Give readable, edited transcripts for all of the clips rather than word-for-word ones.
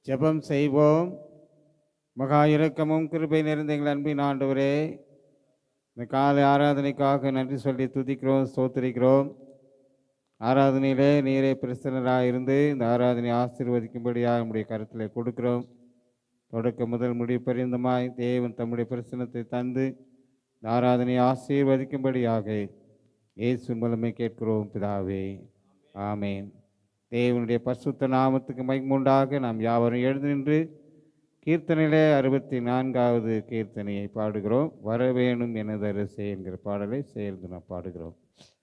ஜெபம் செய்வோம். மகா இரக்கமும் கிருபை நிறைந்த எங்கள் அன்பின் ஆண்டவரே, இந்த காலை ஆராதனைக்காக நன்றி சொல்லி துதிக்கிறோம், ஸ்தோத்திரிக்கிறோம். ஆராதனையிலே நீரே பிரசன்னராக இருந்து இந்த ஆராதனை ஆசீர்வதிக்கும்படியாக நம்முடைய கருத்தில் கொடுக்கிறோம். தொடக்க முதல் முடிவு பரிந்தமாய் தேவன் தம்முடைய பிரசன்னத்தை தந்து இந்த ஆராதனையை ஆசீர்வதிக்கும்படியாக இயேசு மூலமே கேட்கிறோம் பிதாவே, ஆமேன். தேவனுடைய பரிசுத்த நாமத்துக்கு மகிமுண்டாக நாம் யாவரும் எழுந்து நின்று கீர்த்தனையிலே 64வது கீர்த்தனையை பாடுகிறோம். வரவேணும் எனது அரசே என்கிற பாடலை சேர்ந்து நாம் பாடுகிறோம்.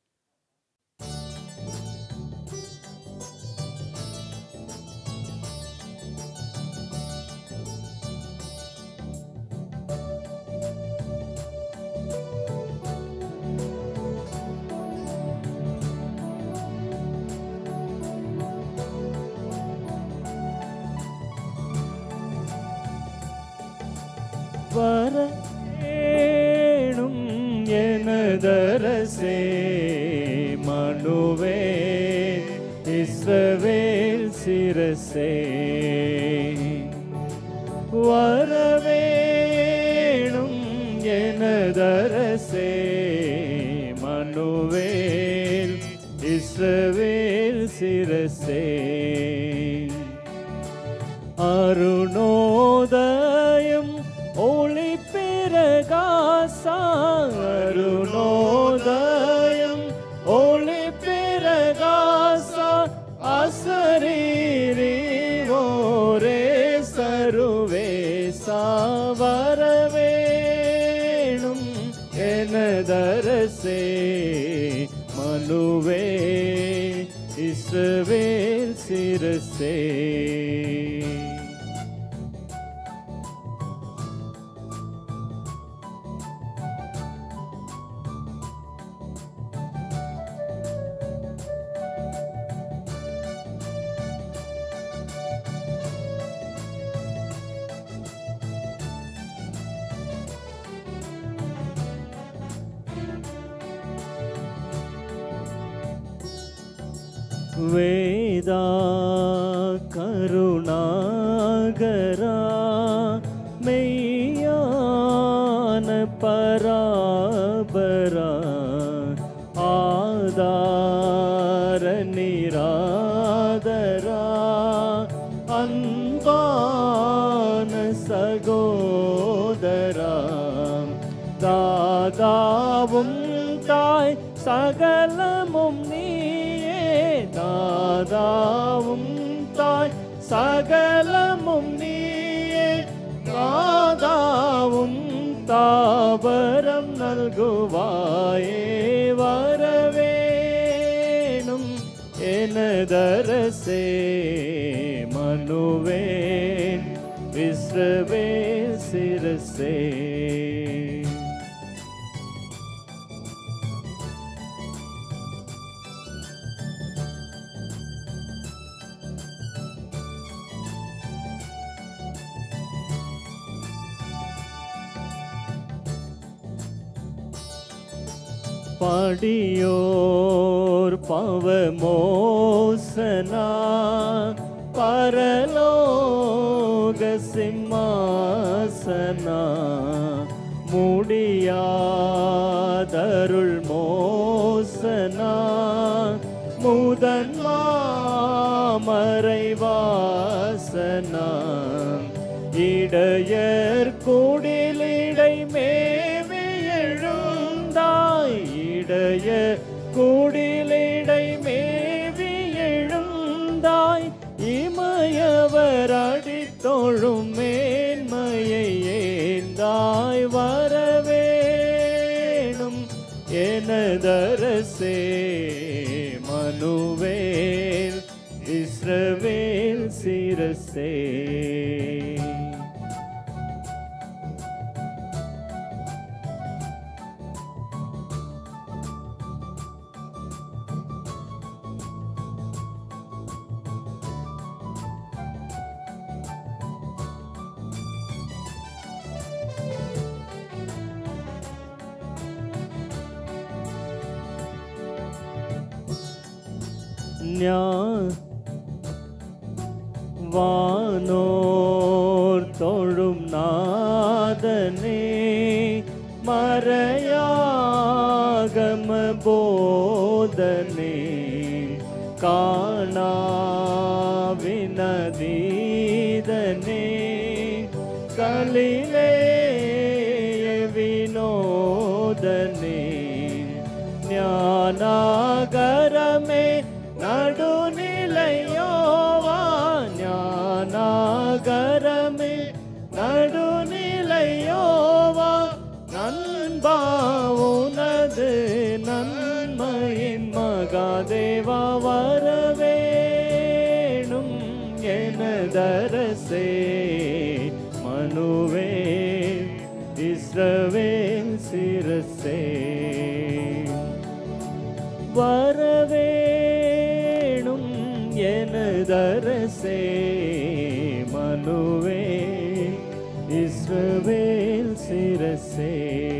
வரவேணும் எனதரசே, மனுவே இஸ்ரவேல் சிரசே. வரவேணும் எனதரசே, மனுவேல் இஸ்ரவேல் சிரசே. அருணோதயம் ஒளி பிரகாசா, அருணோதயம் ஒளி பிரகாசா, அசரீரி ஓரே சருவேசா. வரவேணும் எனதரசே, மனுவே இஸ்ரவேல் சிரசே. வேதா கருணாகரா, மெய்யான பராபரா, ஆதார நிராதரா, அன்பான சகோதரா, தாதாவும் தாய் சகலமும் நீயே, தாதாவும் தாய் சகலமும் நீயே, தாதாவும் தாபரம் நல்குவாயே. வரவேணும் எனதரசே, மனுவேல் இஸ்ரவேல் சிரசே. படியோர் பவமோசனா, பரலோக சிம்மாசனா, முடியாதருள் மோசனா, முதன்மாமறைவாசனா, இடையர் கூடிலிடை மேவி எழுந்தாய், இடைய கூடிலிடை மேவி எழுந்தாய், இமயவர் அடித்தொழும் மேன்மையை ஏந்தாய். வரவேணும் எனதரசே, மனுவேல் இஸ்ரவேல் சிரசே. வானோர் தொழும் நாதனே மறையாகம போதனே காணாவினதீதனே கலிலேய வினோதனே ஞானாகரமே நடுநிலையோவா ஞானாகரமே நடுநிலையோவா நண்பா உனது நன்மையின் மகாதேவா வரவேணும் எனதரசே மனுவே இஸ்ரவேல் சிரசே வரவேணும் எனதரசே மனுவே இஸ்ரவேல் சிரசே.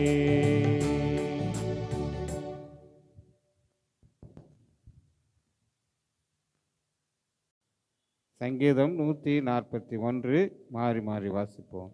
சங்கீதம் 141 மாறி மாறி வாசிப்போம்.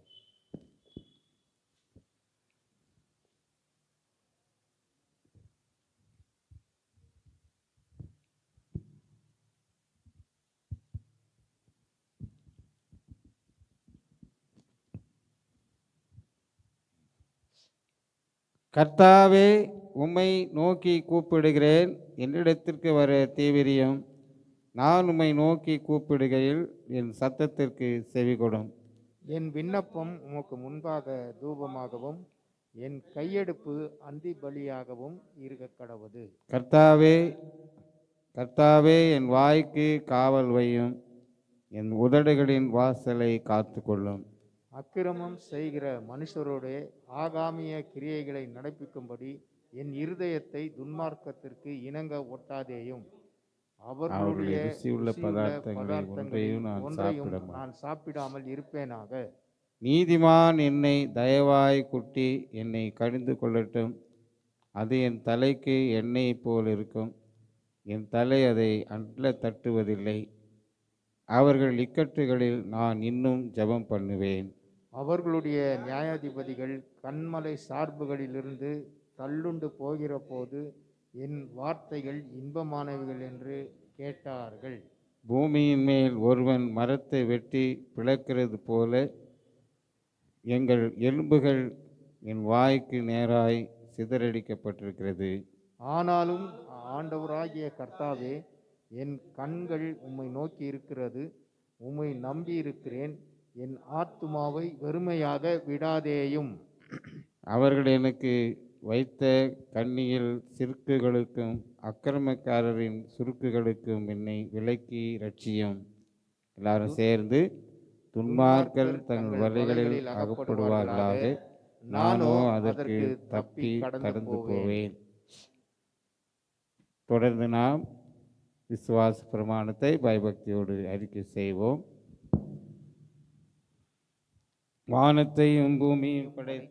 கர்த்தாவே, உம்மை நோக்கி கூப்பிடுகிறேன், என்னிடத்திற்கு வர தீவிரியம். நான் உம்மை நோக்கி கூப்பிடுகையில் என் சத்தத்திற்கு செவிகொடும். என் விண்ணப்பம் உமக்கு முன்பாக தூபமாகவும் என் கையெடுப்பு அந்தி பலியாகவும் இருக்க கடவுது. கர்த்தாவே, கர்த்தாவே, என் வாய்க்கு காவல் வையும், என் உதடுகளின் வாசலை காத்துக்கொள்ளும். அக்கிரமம் செய்கிற மனுஷரோடே ஆகாமிய கிரியைகளை நடப்பிக்கும்படி என் இருதயத்தை துன்மார்க்கத்திற்கு இணங்க ஒட்டாதேயும். அவர்களுடைய ருசியுள்ள பதார்த்தங்களில் ஒன்றையும் நான் சாப்பிடாமல் இருப்பேனாக. நீதிமான் என்னை தயவாய் குட்டி என்னை கடிந்து கொள்ளட்டும். அது என் தலைக்கு எண்ணெய் போல் இருக்கும், என் தலை அதை அண்ட தட்டுவதில்லை. அவர்கள் இக்கட்டுகளில் நான் இன்னும் ஜெபம் பண்ணுவேன். அவர்களுடைய நியாயாதிபதிகள் கண்மலை சார்புகளிலிருந்து தள்ளுண்டு போகிற போது என் வார்த்தைகள் இன்பமானவைகள் என்று கேட்டார்கள். பூமியின் மேல் ஒருவன் மரத்தை வெட்டி பிளக்கிறது போல எங்கள் எலும்புகள் என் வாய்க்கு நேராய் சிதறடிக்கப்பட்டிருக்கிறது. ஆனாலும் ஆண்டவராகிய கர்த்தாவே, என் கண்கள் உம்மை நோக்கி இருக்கிறது, உம்மை நம்பி இருக்கிறேன். என் ஆத்துமாவை வெறுமையாக விடாதேயும். அவர்கள் எனக்கு வைத்த கண்ணியில் சிறுக்குகளுக்கும் அக்கிரமக்காரரின் சுருக்குகளுக்கும் என்னை விலக்கி ரட்சியும். எல்லாரும் சேர்ந்து, துன்மார்க்கர் தங்கள் வலைகளில் அகப்படுவார்களாக, நானோ அதற்கு தப்பி கடந்து போவேன். தொடர்ந்து நாம் விசுவாச பிரமாணத்தை பயபக்தியோடு அறிக்கை செய்வோம். வானத்தையும் பூமியும் படைத்த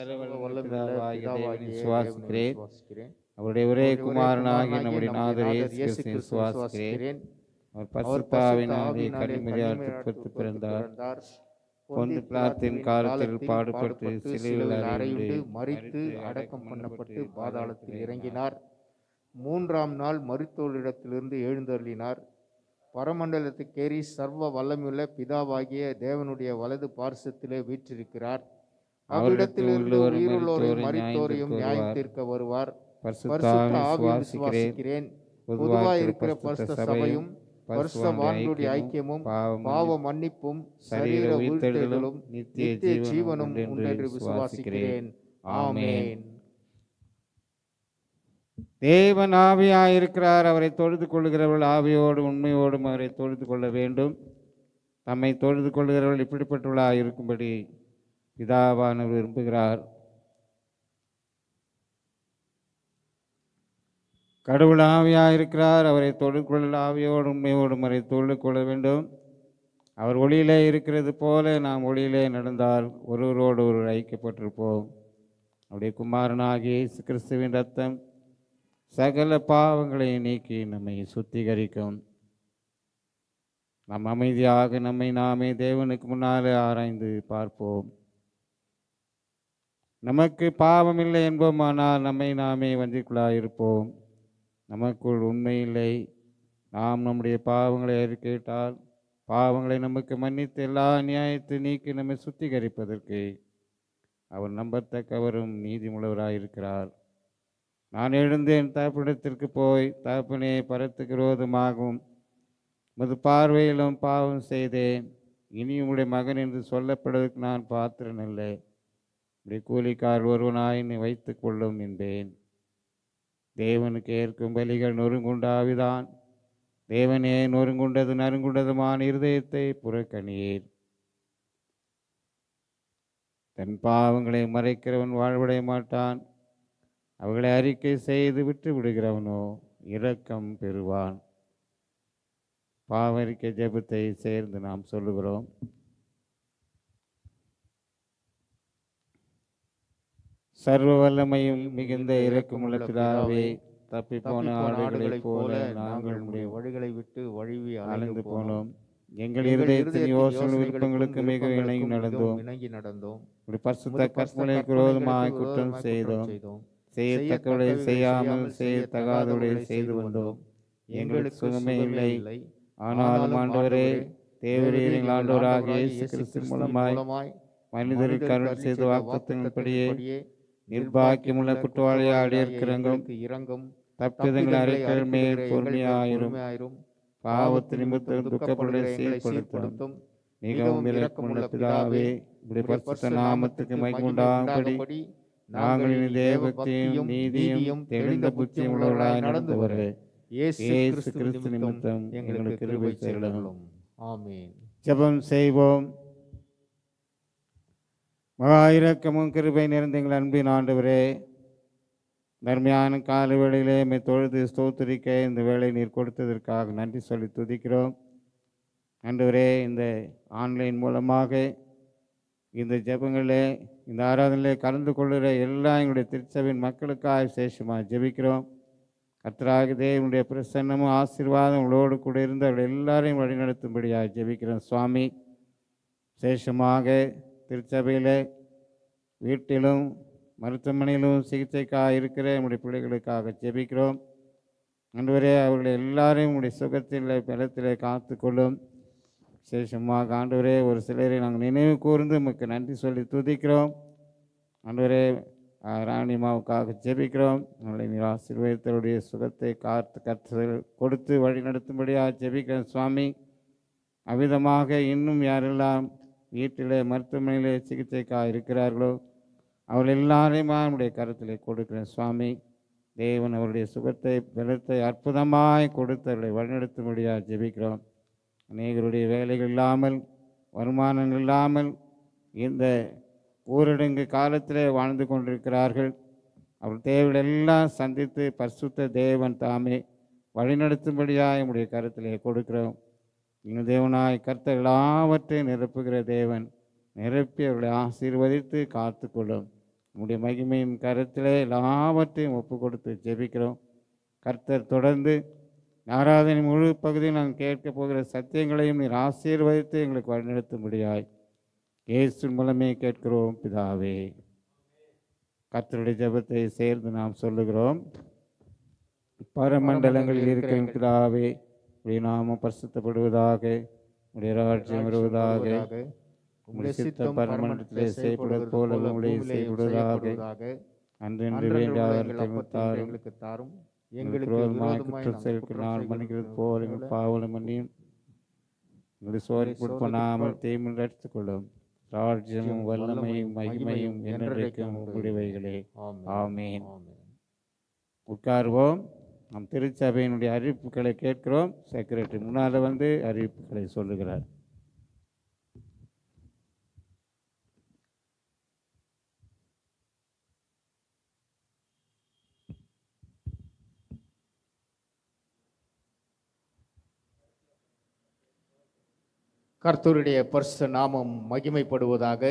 விசுவாசிக்கிறேன். அவருடைய ஒரே குமாரனாகிய நம்முடைய நாதர் இயேசு விசுவாசிக்கிறேன். அவர் பரிசுத்தாவினாலே கன்னிமரியால் கற்பத்து பிறந்தார். பொந்து பிலாத்தின் காலத்தில் பாடுபட்டு சிலுவையில் அறையுண்டு மரித்து அடக்கம் பண்ணப்பட்டு பாதாளத்தில் இறங்கினார். 3ஆம் நாள் மரித்தோரிடத்திலிருந்து எழுந்தருளினார். பரமண்டலத்துக்கேறி சர்வ வல்லமையுள்ள பிதாவாகிய தேவனுடைய வலது பார்சத்திலே வீற்றிருக்கிறார். அவ்விடத்திலிருந்து உயிருள்ளோரையும் மரித்தோரையும் நியாயம் தீர்க்க வருவார். பரிசுத்த ஆவியை விசுவாசிக்கிறேன். பொதுவாய் இருக்கிற பரிசுத்த சபையும் பரிசுத்த வான்களுடைய ஐக்கியமும் பாவ மன்னிப்பும் சரீர உயிர்த்தெழுதலும் நித்திய ஜீவனும் உண்டென்று விசுவாசிக்கிறேன். ஆமென். தேவன் ஆவியாயிருக்கிறார். அவரை தொழுது கொள்கிறவர்கள் ஆவியோடும் உண்மையோடும் அவரை தொழுது கொள்ள வேண்டும். தம்மை தொழுது கொள்கிறவர்கள் இப்படிப்பட்டுள்ளாக இருக்கும்படி பிதாவானவர் விரும்புகிறார். கடவுள் ஆவியாயிருக்கிறார். அவரை தொழுது கொள்ள ஆவியோடும் உண்மையோடும் அவரை தொழுது கொள்ள வேண்டும். அவர் ஒளியிலே இருக்கிறது போல நாம் ஒளியிலே நடந்தால் ஒருவரோடு ஒருவர் ஐக்கியப்பட்டிருப்போம். அவருடைய குமாரனாகிய இயேசு கிறிஸ்துவின் இரத்தம் சகல பாவங்களை நீக்கி நம்மை சுத்திகரிக்கும். நாம் அமைதியாக நம்மை நாமே தேவனுக்கு முன்னாலே ஆராய்ந்து பார்ப்போம். நமக்கு பாவம் இல்லை என்போமானால் நம்மை நாமே வஞ்சிக்குள்ளாயிருப்போம். நமக்குள் உண்மை இல்லை. நாம் நம்முடைய பாவங்களை அறிக்கையிட்டால் பாவங்களை நமக்கு மன்னித்து எல்லா நியாயத்தை நீக்கி நம்மை சுத்திகரிப்பதற்கு அவர் நம்பத்தக்கவரும் நீதிமுள்ளவராயிருக்கிறார். நான் எழுந்தேன் தகப்பனிடத்திற்கு போய், தகப்பனே, பரத்துக்கு விரோதமாகவும் உமது பார்வையிலும் பாவம் செய்தேன். இனி உம்முடைய மகன் என்று சொல்லப்படுவதற்கு நான் பாத்திரன் இல்லை. உடைய கூலிக்கார் ஒருவனாய் என்னை வைத்துக் கொள்ளும் என்பேன். தேவனுக்கு ஏற்கும் பலிகள் நொறுங்குண்ட ஆவிதான். தேவனே, நொறுங்குண்டது நறுங்குண்டதுமான இருதயத்தை புறக்கணியீர். தன் பாவங்களை மறைக்கிறவன் வாழ்வடைய மாட்டான். அவர்களை அறிக்கை செய்து விட்டு விடுகிறவனோ இரக்கம் பெறுவான். பாவரிக்கை ஜெபத்தை சேர்ந்து நாம் சொல்லுகிறோம். சர்வ வல்லமையும் மிகுந்த இரக்கமுள்ள பிதாவே, தப்பிப்போன ஆடுகளைப் போல நாங்கள் உம்முடைய வழிகளை விட்டு வழுவி அலைந்து போனோம். எங்கள் இருதயத்தின் யோசனை விருப்பங்களுக்கு மிக இணங்கி நடந்தோம். உம்முடைய பரிசுத்த கற்பனைக்கு விரோதமாய் குற்றம் செய்தோம். செய்யத்தக்கவளை செய்யாமல் செய்யத்தகாதவளை செய்து வந்தோம். எங்களுக்கு சுகமே இல்லை. ஆனாலும் ஆண்டவரே, தேவரீர் எங்கள் ஆண்டவராகிய இயேசு கிறிஸ்து மூலமாய் மனிதரில் கருணை செய்த வாக்குத்தத்தின்படியே நிர்பாக்கியமுள்ள குற்றவாளியாடிய இறங்கும். தப்பிதங்கள் அறிக்கைகள் மேல் பொறுமையாயிரும். பாவத்து நிமித்தம் துக்கப்படுவதை செயல்படுத்தும். மிகவும் இரக்கமுள்ள பிதாவே, உம்முடைய பரிசுத்த நாமத்துக்கு மகிமையுண்டாகும்படி நாங்கள் இனி தேவபக்தியும் நீதியும் தெளிந்த புத்தியும் உள்ளவர்களாய் நடந்து வர இயேசு கிறிஸ்து நிமித்தம் எங்களுக்கு கிருபை செய்யலாம். ஆமென். ஜெபம் செய்வோம். மகா இரக்கமும் கிருபை நிறைந்த எங்கள் அன்பின் ஆண்டவரே, தர்மையான கால வேளையிலே மை தொழுது ஸ்தோத்திரிக்க இந்த வேளை நீர் கொடுத்ததற்காக நன்றி சொல்லி துதிக்கிறோம். ஆண்டவரே, இந்த ஆன்லைன் மூலமாக இந்த ஜெபங்களிலே, இந்த ஆராதனையிலே கலந்து கொள்கிற எல்லா எங்களுடைய திருச்சபையின் மக்களுக்காக விசேஷமாக ஜெபிக்கிறோம். கர்த்தராகிய தேவனுடைய பிரசன்னமும் ஆசீர்வாதம் உங்களோடு கூட இருந்து அவர்கள் எல்லாரையும் வழிநடத்தும்படியாக ஜெபிக்கிறோம். சுவாமி, விசேஷமாக திருச்சபையில், வீட்டிலும் மருத்துவமனையிலும் சிகிச்சைக்காக இருக்கிற நம்முடைய பிள்ளைகளுக்காக ஜெபிக்கிறோம். ஆண்டவரே, அவர்களை எல்லாரையும் உங்களுடைய சுகத்தில் பலத்திலே காத்துக்கொள்ளும். விசேஷமாக ஆண்டவரே, ஒரு சிலரை நாங்கள் நினைவு கூர்ந்து உமக்கு நன்றி சொல்லி துதிக்கிறோம். ஆண்டவரே, ராணிமாவுக்காக ஜெபிக்கிறோம். நம்மளை நீர் ஆசீர்வதித்தவருடைய சுகத்தை கற்று கொடுத்து வழி நடத்தும்படியாக ஜெபிக்கிறோம். சுவாமி, அவ்விதமாக இன்னும் யாரெல்லாம் வீட்டிலே மருத்துவமனையிலே சிகிச்சைக்காக இருக்கிறார்களோ அவர்கள் எல்லாரையுமா நம்முடைய கருத்திலே கொடுக்கிறேன். சுவாமி, தேவன் அவருடைய சுகத்தை பலத்தை அற்புதமாய் கொடுத்தவர்களை வழிநடத்தும்படியாக ஜெபிக்கிறோம். அநேகருடைய வேலைகள் இல்லாமல், வருமானங்கள் இல்லாமல் இந்த ஊரடங்கு காலத்திலே வாழ்ந்து கொண்டிருக்கிறார்கள். அவர் தேவைகளெல்லாம் சந்தித்து பரிசுத்த தேவன் தாமே வழிநடத்தும்படியாக நம்முடைய கருத்திலே கொடுக்கிறோம். எங்கள் தேவனாய் கர்த்தர் எல்லாவற்றையும் நிரப்புகிற தேவன், நிரப்பி அவர்களை ஆசீர்வதித்து காத்துக்கொள்ளும். நம்முடைய மகிமையின் கருத்திலே எல்லாவற்றையும் ஒப்பு கொடுத்து ஜெபிக்கிறோம். கர்த்தர் தொடர்ந்து ஆராதனை முழு பகுதியில் நாங்கள் கேட்க போகிற சத்தியங்களையும் நீர் ஆசீர்வதித்து எங்களுக்கு வழிநடத்தும்படியாய் இயேசு மூலமே கேட்கிறோம் பிதாவே. கர்த்தருடைய ஜெபத்தை சேர்ந்து நாம் சொல்லுகிறோம். பரமண்டலங்களில் இருக்கிற பிதாவே, உடைய நாமம் பரிசுத்தப்படுவதாக, உடைய ராஜ்யம் வருவதாக, உம்முடைய சித்தம் பரமண்டலத்திலே செய்யப்படுவது போல உம்முடைய செய்யப்படுவதாக. அன்றென்று வேண்டிய ஆகாரத்தை எங்களுக்கு தாரும். எங்களுக்கு விரோதமாய் குற்றம் செய்தால் மன்னிக்கிறது போல எங்கள் பாவங்களை மன்னியும். எங்களை சோதனைக்கு உட்படாமல் தீமையில் அடித்துக் கொள்ளும். ராஜ்யமும் வல்லமையும் மகிமையும் என்றைக்கும் உங்களுடையவைகளே. ஆமென். உட்கார்வோம். நம் திருச்சபையினுடைய அறிவிப்புகளை கேட்கிறோம். செக்ரட்டரி முன்னால் வந்து அறிவிப்புகளை சொல்லுகிறார். கர்த்தருடைய பரிசுத்த நாமம் மகிமைப்படுவதாக.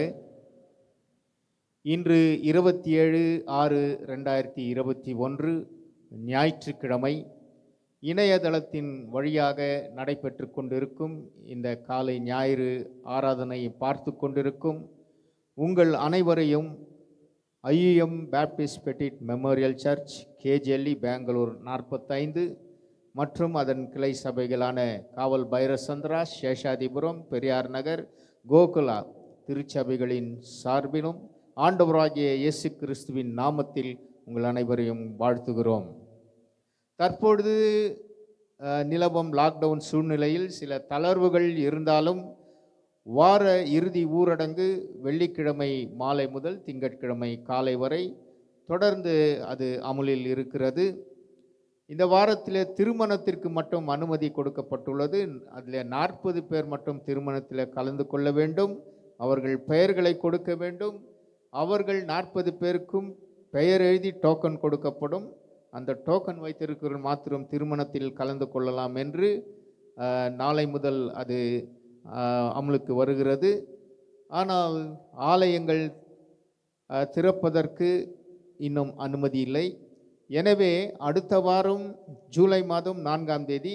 இன்று 27/6/2021 ஞாயிற்றுக்கிழமை இணையதளத்தின் வழியாக நடைபெற்று கொண்டிருக்கும் இந்த காலை ஞாயிறு ஆராதனையை பார்த்து கொண்டிருக்கும் உங்கள் அனைவரையும் IUM Baptist Pettit Memorial Church KGLE Bangalore 45 மற்றும் அதன் கிளை சபைகளான காவல் பைரசந்திரா, சேஷாதிபுரம், பெரியார் நகர், கோகுலா திருச்சபைகளின் சார்பிலும் ஆண்டவராகிய இயேசு கிறிஸ்துவின் நாமத்தில் உங்கள் அனைவரையும் வாழ்த்துகிறோம். தற்பொழுது நிலவும் லாக்டவுன் சூழ்நிலையில் சில தளர்வுகள் இருந்தாலும் வார இறுதி ஊரடங்கு வெள்ளிக்கிழமை மாலை முதல் திங்கட்கிழமை காலை வரை தொடர்ந்து அது அமுலில் இருக்கிறது. இந்த வாரத்தில் திருமணத்திற்கு மட்டும் அனுமதி கொடுக்கப்பட்டுள்ளது. அதில் 40 பேர் மட்டும் திருமணத்தில் கலந்து கொள்ள வேண்டும். அவர்கள் பெயர்களை கொடுக்க வேண்டும். அவர்கள் 40 பேருக்கும் பெயர் எழுதி டோக்கன் கொடுக்கப்படும். அந்த டோக்கன் வைத்திருக்கிறவர்கள் மாத்திரம் திருமணத்தில் கலந்து கொள்ளலாம் என்று நாளை முதல் அது அமலுக்கு வருகிறது. ஆனால் ஆலயங்கள் திறப்பதற்கு இன்னும் அனுமதி இல்லை. எனவே அடுத்த வாரம் ஜூலை மாதம் 4ஆம் தேதி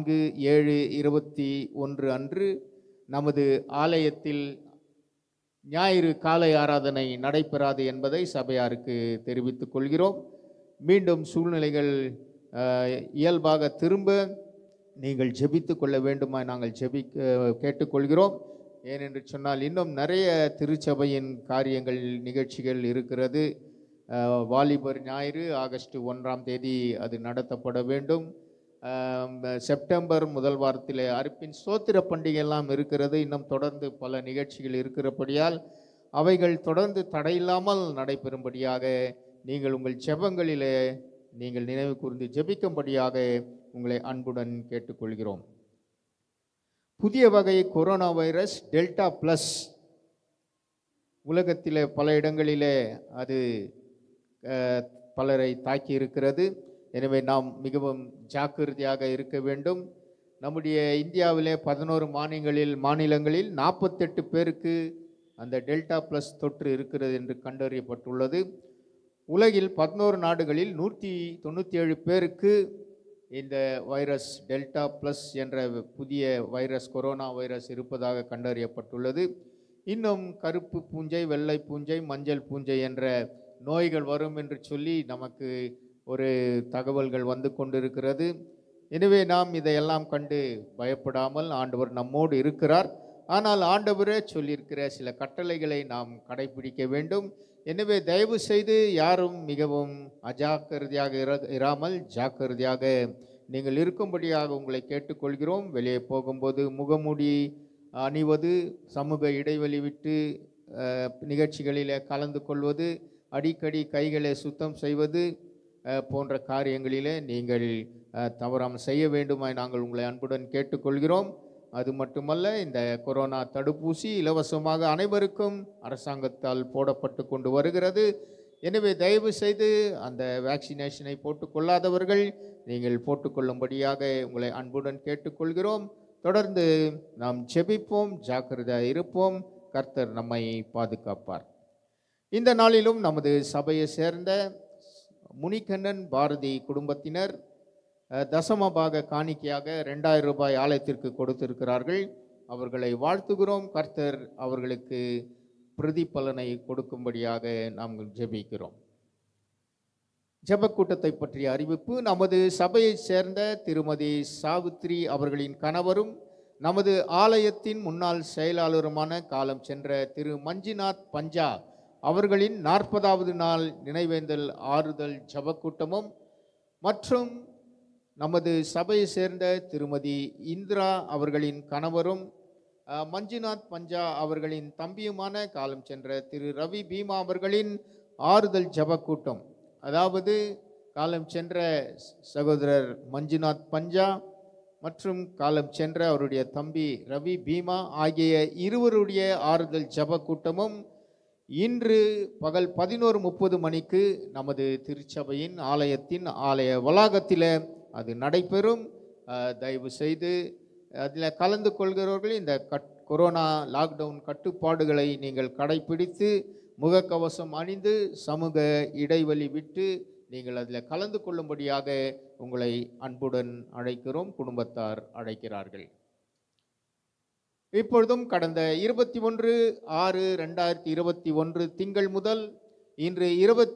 4/7/21 அன்று நமது ஆலயத்தில் ஞாயிறு காலை ஆராதனை நடைபெறாது என்பதை சபையாருக்கு தெரிவித்துக் கொள்கிறோம். மீண்டும் சூழ்நிலைகள் இயல்பாக திரும்ப நீங்கள் ஜெபித்து கொள்ள வேண்டுமாய் நாங்கள் கேட்டுக்கொள்கிறோம். ஏனென்று சொன்னால் இன்னும் நிறைய திருச்சபையின் காரியங்கள் நிகழ்ச்சிகள் இருக்கிறது. வாலிபர் ஞாயிறு ஆகஸ்ட் 1ஆம் தேதி அது நடத்தப்பட வேண்டும். செப்டம்பர் முதல் வாரத்தில் அறுப்பின் சோத்திர பண்டிகை எல்லாம் இருக்கிறது. இன்னும் தொடர்ந்து பல நிகழ்ச்சிகள் இருக்கிறபடியால் அவைகள் தொடர்ந்து தடையில்லாமல் நடைபெறும்படியாக நீங்கள் உங்கள் ஜெபங்களிலே நீங்கள் நினைவு கூர்ந்து ஜெபிக்கும்படியாக உங்களை அன்புடன் கேட்டுக்கொள்கிறோம். புதிய வகை கொரோனா வைரஸ் டெல்டா பிளஸ் உலகத்தில் பல இடங்களிலே அது பலரை தாக்கி இருக்கிறது. எனவே நாம் மிகவும் ஜாக்கிரதையாக இருக்க வேண்டும். நம்முடைய இந்தியாவிலே 11 மாநிலங்களில் 48 பேருக்கு அந்த டெல்டா பிளஸ் தொற்று இருக்கிறது என்று கண்டறியப்பட்டுள்ளது. உலகில் 11 நாடுகளில் 197 பேருக்கு இந்த வைரஸ் டெல்டா பிளஸ் என்ற புதிய வைரஸ் கொரோனா வைரஸ் இருப்பதாக கண்டறியப்பட்டுள்ளது. இன்னும் கருப்பு பூஞ்சை, வெள்ளை பூஞ்சை, மஞ்சள் பூஞ்சை என்ற நோய்கள் வரும் என்று சொல்லி நமக்கு ஒரு தகவல்கள் வந்து கொண்டிருக்கிறது. எனவே நாம் இதையெல்லாம் கண்டு பயப்படாமல் ஆண்டவர் நம்மோடு இருக்கிறார். ஆனால் ஆண்டவரே சொல்லியிருக்கிற சில கட்டளைகளை நாம் கடைபிடிக்க வேண்டும். எனவே தயவு செய்து யாரும் மிகவும் அஜாக்கிரதையாக இராமல் ஜாக்கிரதையாக நீங்கள் இருக்கும்படியாக உங்களை கேட்டுக்கொள்கிறோம். வெளியே போகும்போது முகமூடி அணிவது, சமூக இடைவெளி விட்டு நிகழ்ச்சிகளில் கலந்து கொள்வது, அடிக்கடி கைகளை சுத்தம் செய்வது போன்ற காரியங்களிலே நீங்கள் தவறாமல் செய்ய வேண்டுமாய் நாங்கள் உங்களை அன்புடன் கேட்டுக்கொள்கிறோம். அது மட்டுமல்ல, இந்த கொரோனா தடுப்பூசி இலவசமாக அனைவருக்கும் அரசாங்கத்தால் போடப்பட்டு கொண்டு வருகிறது. எனவே தயவு செய்து அந்த வேக்சினேஷனை போட்டுக்கொள்ளாதவர்கள் நீங்கள் போட்டுக்கொள்ளும்படியாக உங்களை அன்புடன் கேட்டுக்கொள்கிறோம். தொடர்ந்து நாம் ஜெபிப்போம், ஜாக்கிரதையாக இருப்போம். கர்த்தர் நம்மை பாதுகாப்பார். இந்த நாளிலும் நமது சபையை சேர்ந்த முனிகண்ணன் பாரதி குடும்பத்தினர் தசமபாக காணிக்கையாக 2000 ரூபாய் ஆலயத்திற்கு கொடுத்திருக்கிறார்கள். அவர்களை வாழ்த்துகிறோம். கர்த்தர் அவர்களுக்கு பிரதிபலனை கொடுக்கும்படியாக நாம் ஜெபிக்கிறோம். ஜெபக்கூட்டத்தை பற்றிய அறிவிப்பு. நமது சபையை சேர்ந்த திருமதி சாவித்ரி அவர்களின் கணவரும் நமது ஆலயத்தின் முன்னாள் செயலாளருமான காலம் சென்ற திரு மஞ்சுநாத் பஞ்சா அவர்களின் 40வது நாள் நினைவேந்தல் ஆறுதல் ஜெபக்கூட்டமும் மற்றும் நமது சபையை சேர்ந்த திருமதி இந்திரா அவர்களின் கணவரும் மஞ்சுநாத் பஞ்சா அவர்களின் தம்பியுமான காலம் சென்ற திரு ரவி பீமா அவர்களின் ஆறுதல் ஜெபக்கூட்டம், அதாவது காலம் சென்ற சகோதரர் மஞ்சுநாத் பஞ்சா மற்றும் காலம் சென்ற அவருடைய தம்பி ரவி பீமா ஆகிய இருவருடைய ஆறுதல் ஜெபக்கூட்டமும் இன்று பகல் 11:30 மணிக்கு நமது திருச்சபையின் ஆலயத்தின் ஆலய வளாகத்தில் அது நடைபெறும். தயவு செய்து அதில் கலந்து கொள்கிறவர்கள் இந்த கொரோனா லாக்டவுன் கட்டுப்பாடுகளை நீங்கள் கடைபிடித்து முகக்கவசம் அணிந்து சமூக இடைவெளி விட்டு நீங்கள் அதில் கலந்து கொள்ளும்படியாக உங்களை அன்புடன் அழைக்கிறோம். குடும்பத்தார் அழைக்கிறார்கள். இப்பொழுதும் கடந்த 21/6/2021 திங்கள் முதல் இன்று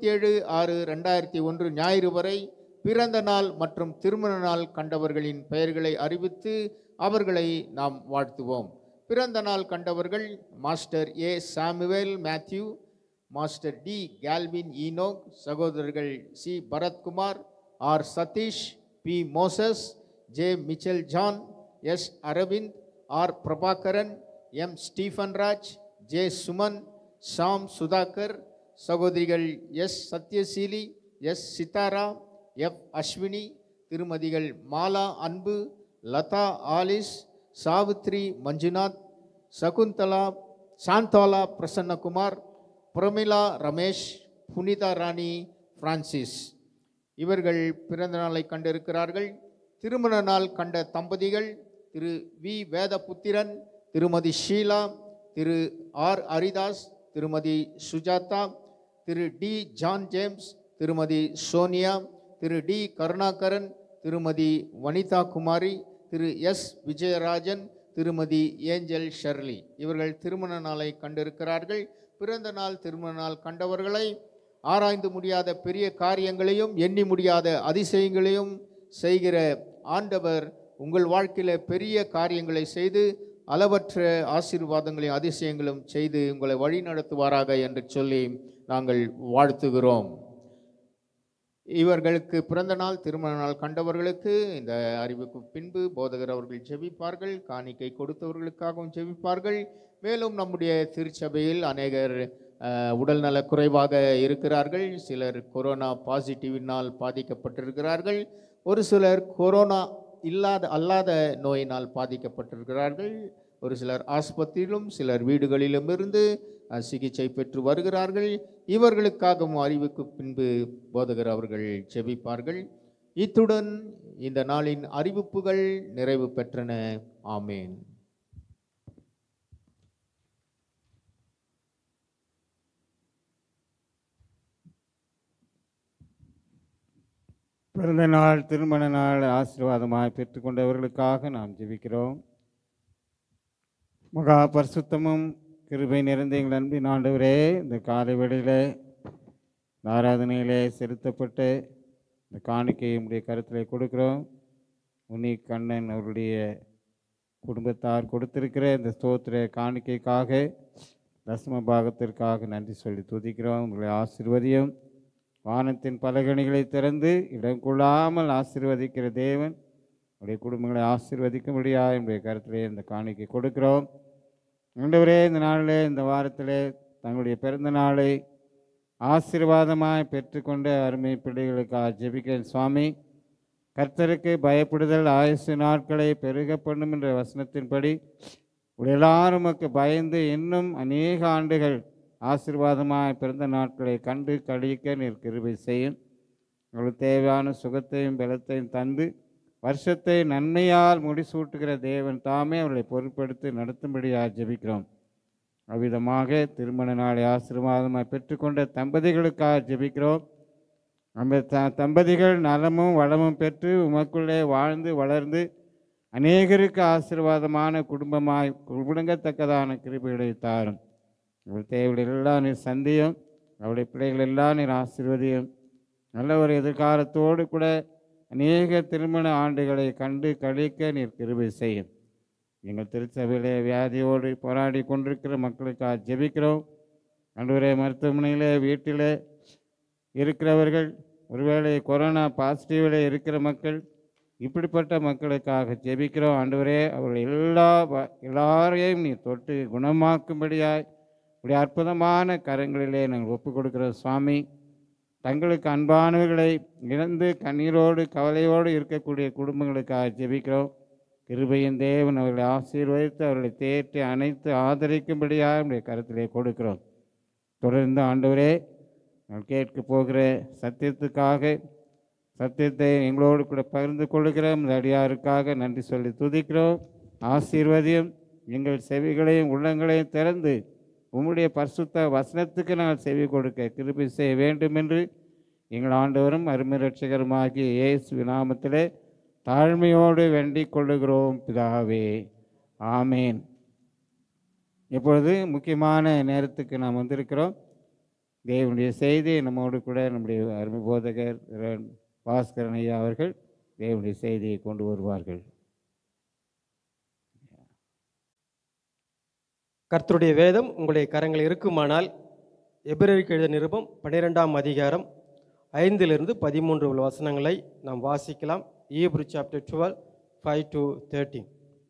27/6/2001 ஞாயிறு வரை பிறந்த நாள் மற்றும் திருமண நாள் கண்டவர்களின் பெயர்களை அறிவித்து அவர்களை நாம் வாழ்த்துவோம். பிறந்த நாள் கண்டவர்கள் master A Samuel Matthew, master D Calvin Enoch, சகோதரர்கள் C Bharathkumar, R Satish, P Moses, J Mitchell John, S Aravind, R Prabhakaran, M Stephen Raj, J Suman, Sham Sudhakar, சகோதரிகள் S Sathyaseeli, S Sithara, F Ashwini, திருமதிகள் மாலா அன்பு, லதா ஆலிஸ், சாவித்ரி மஞ்சுநாத், சகுந்தலா சாந்தாலா பிரசன்னகுமார், பிரமிளா ரமேஷ், புனிதா ராணி பிரான்சிஸ் இவர்கள் பிறந்த நாளை கண்டிருக்கிறார்கள். திருமண நாள் கண்ட தம்பதிகள் திரு வி வேதபுத்திரன், திருமதி ஷீலா, திரு ஆர் ஹரிதாஸ், திருமதி சுஜாதா, திரு டி ஜான் ஜேம்ஸ், திருமதி சோனியா, திரு டி கருணாகரன், திருமதி வனிதா குமாரி, திரு எஸ் விஜயராஜன், திருமதி ஏஞ்சல் ஷெர்லி இவர்கள் திருமண நாளை கண்டிருக்கிறார்கள். பிறந்த நாள் திருமண நாள் கண்டவர்களை ஆராய்ந்து முடியாத பெரிய காரியங்களையும் எண்ணி முடியாத அதிசயங்களையும் செய்கிற ஆண்டவர் உங்கள் வாழ்க்கையில் பெரிய காரியங்களை செய்து அளவற்ற ஆசீர்வாதங்களையும் அதிசயங்களும் செய்து உங்களை வழி நடத்துவாராக என்று சொல்லி நாங்கள் வாழ்த்துகிறோம். இவர்களுக்கு பிறந்த நாள் திருமண நாள் கண்டவர்களுக்கு இந்த அறிவுக்கு பின்பு போதகர் அவர்கள் ஜெபிப்பார்கள். காணிக்கை கொடுத்தவர்களுக்காகவும் ஜெபிப்பார்கள். மேலும் நம்முடைய திருச்சபையில் அநேகர் உடல்நல குறைவாக இருக்கிறார்கள். சிலர் கொரோனா பாசிட்டிவினால் பாதிக்கப்பட்டிருக்கிறார்கள். ஒரு சிலர் கொரோனா அல்லாத நோயினால் பாதிக்கப்பட்டிருக்கிறார்கள். ஒரு சிலர் ஆஸ்பத்திரியிலும் சிலர் வீடுகளிலும் இருந்து சிகிச்சை பெற்று வருகிறார்கள். இவர்களுக்காகவும் அறிவுக்கு பின்பு போதகர் அவர்கள் ஜெபிப்பார்கள். இத்துடன் இந்த நாளின் அறிவிப்புகள் நிறைவு பெற்றன. ஆமேன். பிறந்த நாள் திருமண நாள் ஆசீர்வாதமாய் பெற்றுக்கொண்டவர்களுக்காக நாம் ஜெபிக்கிறோம். மகா பரிசுத்தமும் கிருபை நிறைந்த எங்கள் அன்பின் ஆண்டவரே, இந்த காலை வேளையிலே ஆராதனையிலே செலுத்தப்பட்டு இந்த காணிக்கையை உடைய கருத்திலே கொடுக்கிறோம். உன்னி கண்ணன் அவருடைய குடும்பத்தார் கொடுத்திருக்கிற இந்த ஸ்தோத்திர காணிக்கைக்காக தசம பாகத்திற்காக நன்றி சொல்லி துதிக்கிறோம். உங்களை ஆசீர்வதியும். வானத்தின் பலகணிகளை திறந்து இடம் கொள்ளாமல் ஆசீர்வதிக்கிற தேவன் உடைய குடும்பங்களை ஆசீர்வதிக்கும்படியாக என்னுடைய கருத்திலே இந்த காணிக்கை கொடுக்கிறோம். ஆண்டவரே, இந்த நாளில் இந்த வாரத்தில் தங்களுடைய பிறந்த நாளை ஆசீர்வாதமாய் பெற்றுக்கொண்ட அருமை பிள்ளைகளுக்காக ஜெபிக்கிறேன். சுவாமி, கர்த்தருக்கு பயப்படுதல் ஆயுசு நாட்களை பெருக பண்ணும் என்ற வசனத்தின்படி எல்லாரும் பயந்து இன்னும் அநேக ஆண்டுகள் ஆசீர்வாதமாய் பிறந்த நாட்களை கண்டு கழிக்க நீர் கிருபை செய்யும். உங்களுக்கு தேவையான சுகத்தையும் பலத்தையும் தந்து வருஷத்தை நன்மையால் முடிசூட்டுகிற தேவன் தாமே அவர்களை பொருட்படுத்தி நடத்தும்படியாக ஜெபிக்கிறோம். அவ்விதமாக திருமண நாளை ஆசீர்வாதமாய் பெற்றுக்கொண்ட தம்பதிகளுக்காக ஜெபிக்கிறோம். அந்த தம்பதிகள் நலமும் வளமும் பெற்று உமக்குள்ளே வாழ்ந்து வளர்ந்து அநேகருக்கு ஆசீர்வாதமான குடும்பமாய் குடுங்கத்தக்கதான கிருபைகளை தாரும். அவள் தேவைகள் எல்லாம் நீர் சந்தியும். அவருடைய பிள்ளைகள் எல்லாம் நீர் ஆசீர்வதியும். நல்ல ஒரு எதிர்காலத்தோடு கூட அநேக திருமண ஆண்டுகளை கண்டு கழிக்க நீர் கிருபை செய்யும். எங்கள் திருச்சபையிலே வியாதியோடு போராடி கொண்டிருக்கிற மக்களுக்காக ஜெபிக்கிறோம். ஆண்டவரே, மருத்துவமனையில் வீட்டில் இருக்கிறவர்கள், ஒருவேளை கொரோனா பாசிட்டிவில் இருக்கிற மக்கள், இப்படிப்பட்ட மக்களுக்காக ஜெபிக்கிறோம். ஆண்டவரே, அவர்கள் எல்லாரையும் நீ தொட்டு குணமாக்கும்படியாய் இப்படி அற்புதமான கரங்களிலே நாங்கள் ஒப்புக் கொடுக்கிறோம். சுவாமி, தங்களுக்கு அன்பானவர்களை இழந்து கண்ணீரோடு கவலையோடு இருக்கக்கூடிய குடும்பங்களுக்காக ஜெபிக்கிறோம். கிருபையின் தேவன் அவர்களை ஆசீர்வதித்து அவர்களை தேற்றி அணைத்து ஆதரிக்கும்படியாக நம்முடைய கருத்திலே கொடுக்கிறோம். தொடர்ந்து ஆண்டவரே, நாங்கள் கேட்க போகிற சத்தியத்தை எங்களோடு கூட பகிர்ந்து கொள்கிறோம். இந்த அடியாருக்காக நன்றி சொல்லி துதிக்கிறோம். ஆசீர்வதியும். எங்கள் செவிகளையும் உள்ளங்களையும் திறந்து உம்முடைய பரிசுத்த வசனத்துக்கு நாங்கள் செவி கொடுக்க கிருபை செய்ய வேண்டும் என்று எங்கள் ஆண்டவரும் அருமை இரட்சகருமாகிய இயேசு நாமத்திலே தாழ்மையோடு வேண்டிக் கொள்ளுகிறோம் பிதாவே. ஆமேன். இப்பொழுது முக்கியமான நேரத்துக்கு நாம் வந்திருக்கிறோம். தேவனுடைய செய்தி நம்மோடு கூட நம்முடைய அருமை போதகர் பாஸ்கரன் ஐயா அவர்கள் தேவனுடைய செய்தியை கொண்டு வருவார்கள். கர்த்தருடைய வேதம் உங்களுடைய கரங்கள் இருக்குமானால் எபிரேயருக்கு எழுதிய நிருபம் 12ஆம் அதிகாரம் 5-13 உள்ள வசனங்களை நாம் வாசிக்கலாம். Hebrew chapter 12, 5-13.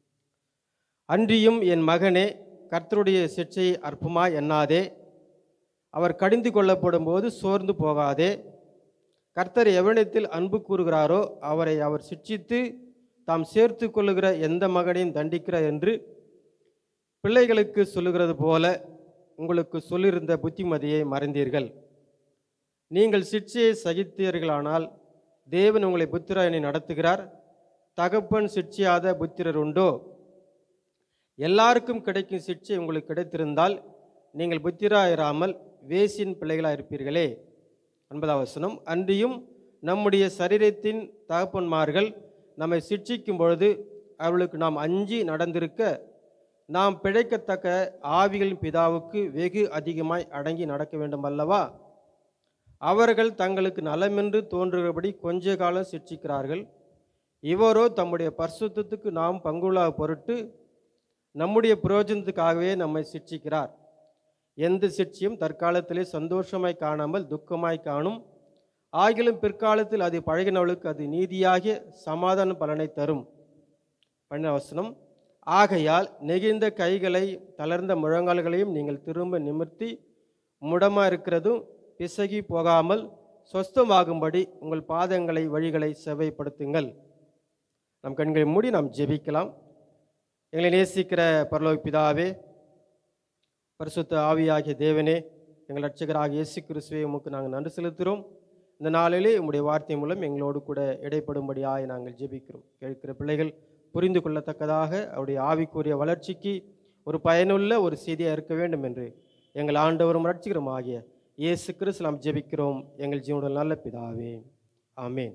அன்றியும் என் மகனே, கர்த்தருடைய சிட்சையை அற்பமாய் எண்ணாதே, அவர் கடிந்து கொள்ளப்படும் போது சோர்ந்து போகாதே. கர்த்தர் எவனிடத்தில் அன்பு கூறுகிறாரோ அவரை அவர் சிட்சித்து தாம் சேர்த்து கொள்ளுகிற எந்த மகனையும் தண்டிக்கிறார் என்று பிள்ளைகளுக்கு சொல்லுகிறது போல உங்களுக்கு சொல்லியிருந்த புத்திமதியை மறந்தீர்கள். நீங்கள் சிட்சையை சகித்தீர்களானால் தேவன் உங்களை புத்திரனை நடத்துகிறார். தகப்பன் சிட்சியாத புத்திரர் உண்டோ? எல்லாருக்கும் கிடைக்கும் சிட்சை உங்களுக்கு கிடைத்திருந்தால் நீங்கள் புத்திராயிராமல் வேசின் பிள்ளைகளாக இருப்பீர்களே. 9ஆம் வசனம். அன்றியும் நம்முடைய சரீரத்தின் தகப்பன்மார்கள் நம்மை சிட்சிக்கும் பொழுது அவர்களுக்கு நாம் அஞ்சி நடந்திருக்க நாம் பிழைக்கத்தக்க ஆவிகளின் பிதாவுக்கு வெகு அதிகமாய் அடங்கி நடக்க வேண்டும் அல்லவா? அவர்கள் தங்களுக்கு நலமென்று தோன்றுகிறபடி கொஞ்ச காலம் சிட்சிக்கிறார்கள். இவரோ தம்முடைய பரிசுத்தத்துக்கு நாம் பங்குள்ளாக பொருட்டு நம்முடைய பிரயோஜனத்துக்காகவே நம்மை சிட்சிக்கிறார். எந்த சிட்சியும் தற்காலத்திலே சந்தோஷமாய் காணாமல் துக்கமாய் காணும். ஆகிலும் பிற்காலத்தில் அது பழகினவளுக்கு அது நீதியாகிய சமாதான பலனை தரும். 12ஆம் வசனம். ஆகையால் நெகிழ்ந்த கைகளை தளர்ந்த முழங்கால்களையும் நீங்கள் திரும்ப நிமிர்த்தி முடமாக இருக்கிறதும் பிசகி போகாமல் சொஸ்தமாகும்படி உங்கள் பாதங்களை வழிகளை செவ்வைப்படுத்துங்கள். நம் கண்களை மூடி நாம் ஜெபிக்கலாம். எங்களை நேசிக்கிற பரலோக பிதாவே, பரிசுத்த ஆவியாகிய தேவனே, எங்கள் இரட்சகராகிய இயேசு கிறிஸ்துவே உமக்கு நாங்கள் நன்றி செலுத்துகிறோம். இந்த நாளிலே உம்முடைய வார்த்தை மூலம் எங்களோடு கூட இடைப்படும்படியாய் நாங்கள் ஜெபிக்கிறோம். கேட்கிற பிள்ளைகள் புரிந்து கொள்ளத்தக்கதாக அவருடைய ஆவிக்குரிய வளர்ச்சிக்கு ஒரு பயனுள்ள ஒரு செய்தியாக இருக்க வேண்டும் என்று எங்கள் ஆண்டவரும் இரட்சகரும் ஆகிய இயேசு கிறிஸ்து நாம் ஜெபிக்கிறோம் எங்கள் ஜீவனுடைய நல்ல பிதாவே. ஆமென்.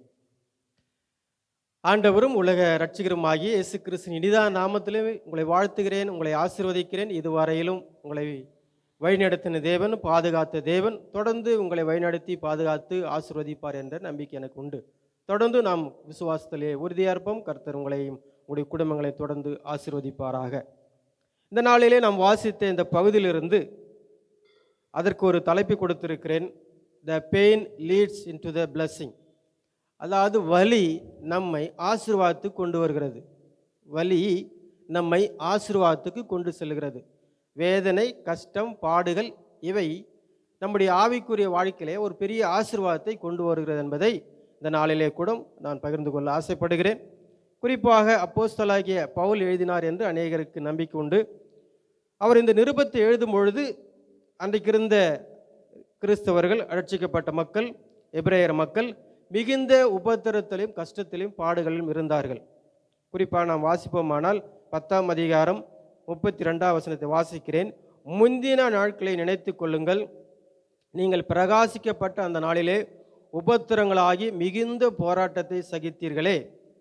ஆண்டவரும் உலக இரட்சகரும் ஆகிய இயேசு கிறிஸ்துவின் இனிதான நாமத்திலே உங்களை வாழ்த்துகிறேன், உங்களை ஆசீர்வதிக்கிறேன். இதுவரையிலும் உங்களை வழிநடத்தின தேவன், பாதுகாத்த தேவன் தொடர்ந்து உங்களை வழிநடத்தி பாதுகாத்து ஆசீர்வதிப்பார் என்ற நம்பிக்கை எனக்கு உண்டு. தொடர்ந்து நாம் விசுவாசத்திலே உறுதியாக இருப்போம். கர்த்தர் உங்களையும் உங்களுடைய குடும்பங்களை தொடர்ந்து ஆசீர்வதிப்பாராக. இந்த நாளிலே நாம் வாசித்த இந்த பகுதியிலிருந்து அதற்கு ஒரு தலைப்பு கொடுத்திருக்கிறேன். The pain leads into the blessing. அதாவது வலி நம்மை ஆசீர்வாதத்துக்கு கொண்டு வருகிறது. வலி நம்மை ஆசீர்வாதத்துக்கு கொண்டு செல்கிறது. வேதனை, கஷ்டம், பாடுகள் இவை நம்முடைய ஆவிக்குரிய வாழ்க்கையிலே ஒரு பெரிய ஆசீர்வாதத்தை கொண்டு வருகிறது என்பதை இந்த நாளிலே கூட நான் பகிர்ந்து கொள்ள ஆசைப்படுகிறேன். குறிப்பாக அப்போஸ்தலனாகிய பவுல் எழுதினார் என்று அநேகருக்கு நம்பிக்கை உண்டு. அவர் இந்த நிருபத்தை எழுதும் பொழுது அன்றைக்கு இருந்த கிறிஸ்தவர்கள், ரட்சிக்கப்பட்ட மக்கள், எபிரேயர் மக்கள் மிகுந்த உபத்திரத்திலும் கஷ்டத்திலும் பாடுகளிலும் இருந்தார்கள். குறிப்பாக நாம் வாசிப்போமானால் 10ஆம் அதிகாரம் 32ஆம் வசனத்தை வாசிக்கிறேன். முந்தின நாட்களை நினைத்து கொள்ளுங்கள், நீங்கள் பிரகாசிக்கப்பட்ட அந்த நாளிலே உபத்திரங்களாகி மிகுந்த போராட்டத்தை சகித்தீர்களே.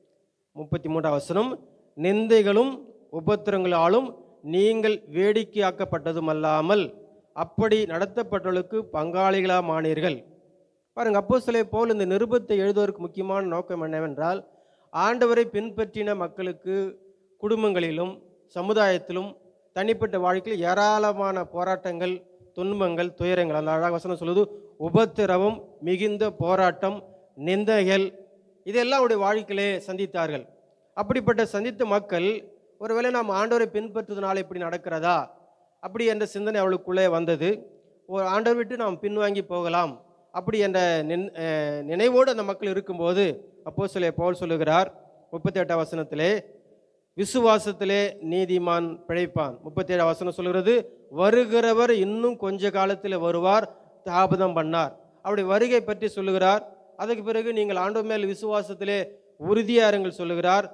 33ஆம் வசனம். நிந்தைகளும் உபத்திரங்களாலும் நீங்கள் வேடிக்கையாக்கப்பட்டதும் அல்லாமல் அப்படி நடத்தப்பட்டவர்களுக்கு பங்காளிகளாக மானீர்கள். பாருங்க, அப்போஸ்தலனாகிய பவுல் இந்த நிருபத்தை எழுதுவதற்கு முக்கியமான நோக்கம் என்னவென்றால், ஆண்டவரை பின்பற்றின மக்களுக்கு குடும்பங்களிலும் சமுதாயத்திலும் தனிப்பட்ட வாழ்க்கையில் ஏராளமான போராட்டங்கள், துன்பங்கள், துயரங்கள், அந்த அழகாக வசனம் சொல்லுது, உபத்திரவம், மிகுந்த போராட்டம், நிந்தைகள், இதெல்லாம் அவருடைய வாழ்க்கையிலே சந்தித்தார்கள். அப்படிப்பட்ட சந்தித்த மக்கள் ஒருவேளை நாம் ஆண்டவரை பின்பற்றுவதனால இப்படி நடக்கிறதா அப்படி என்ற சிந்தனை அவளுக்குள்ளே வந்தது. ஒரு ஆண்டவர் விட்டு நாம் பின்வாங்கி போகலாம் அப்படி என்ற நினைவோடு அந்த மக்கள் இருக்கும்போது அப்போஸ்தலனாகிய பவுல் சொல்லுகிறார் 38ஆம் வசனத்திலே, விசுவாசத்திலே நீதிமான் பிழைப்பான். 37ஆம் வசனம் சொல்கிறது, வருகிறவர் இன்னும் கொஞ்ச காலத்தில் வருவார், தாமதம் பண்ணார். அப்படி வருகை பற்றி சொல்லுகிறார். அதுக்கு பிறகு நீங்கள் ஆண்டவர் மேல் விசுவாசத்திலே உறுதியாருங்கள் சொல்லுகிறார்.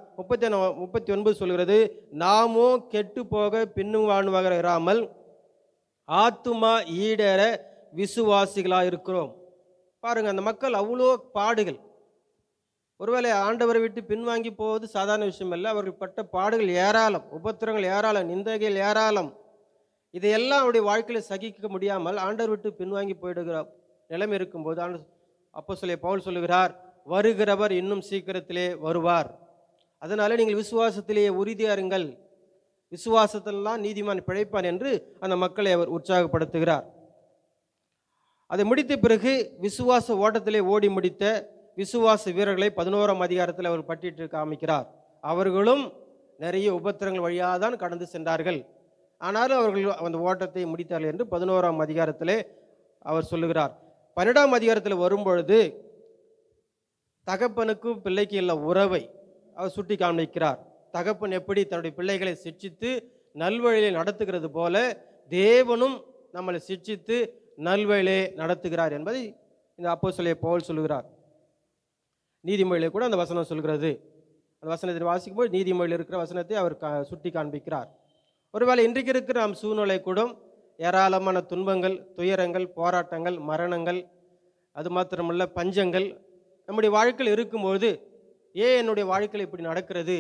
39 சொல்கிறது, நாமோ கெட்டு போக பின்னும் வாழ்வாக இராமல் ஆத்துமா ஈடேற விசுவாசிகளாக இருக்கிறோம். பாருங்க, அந்த மக்கள் அவ்வளோ பாடுகள். ஒருவேளை ஆண்டவரை விட்டு பின்வாங்கி போவது சாதாரண விஷயம் அல்ல. அவர்கள் பட்ட பாடுகள் ஏராளம், உபத்திரங்கள் ஏராளம், நிந்தைகள் ஏராளம். இதையெல்லாம் அவருடைய வாழ்க்கையில் சகிக்க முடியாமல் ஆண்டவர் விட்டு பின்வாங்கி போயிடுகிற நிலைமை இருக்கும்போது அப்போஸ்தலன் பவுல் சொல்லுகிறார், வருகிறவர் இன்னும் சீக்கிரத்திலே வருவார். அதனால நீங்கள் விசுவாசத்திலேயே உறுதியாருங்கள், விசுவாசத்திலாம் நீதிமான் பிழைப்பான் என்று அந்த மக்களை அவர் உற்சாகப்படுத்துகிறார். அதை முடித்த பிறகு விசுவாச ஓட்டத்திலே ஓடி முடித்த விசுவாச வீரர்களை 11ஆம் அதிகாரத்தில் அவர் பட்டிட்டு காமிக்கிறார். அவர்களும் நிறைய உபத்திரங்கள் வழியாக தான் கடந்து சென்றார்கள். ஆனாலும் அவர்கள் அந்த ஓட்டத்தை முடித்தார்கள் என்று 11ஆம் அதிகாரத்திலே அவர் சொல்லுகிறார். 12ஆம் அதிகாரத்தில் வரும்பொழுது தகப்பனுக்கும் பிள்ளைக்கு உள்ள உறவை அவர் சுட்டி காண்பிக்கிறார். தகப்பன் எப்படி தன்னுடைய பிள்ளைகளை சிட்சித்து நல்வழியிலே நடத்துகிறது போல தேவனும் நம்மளை சிட்சித்து நல்வழியிலே நடத்துகிறார் என்பதை இந்த அப்போஸ்தலன் பவுல் சொல்லுகிறார். நீதிமொழியிலே கூட அந்த வசனம் சொல்கிறது. அந்த வசனத்தை வாசிக்கும்போது நீதிமொழியில் இருக்கிற வசனத்தை அவர் சுட்டி காண்பிக்கிறார். ஒருவேளை இன்றைக்கு இருக்கிற நம் சூழ்நிலை கூட ஏராளமான துன்பங்கள், துயரங்கள், போராட்டங்கள், மரணங்கள், அது மாத்திரமல்ல பஞ்சங்கள் நம்முடைய வாழ்க்கையில் இருக்கும்போது, ஏன் என்னுடைய வாழ்க்கையில் இப்படி நடக்கிறது,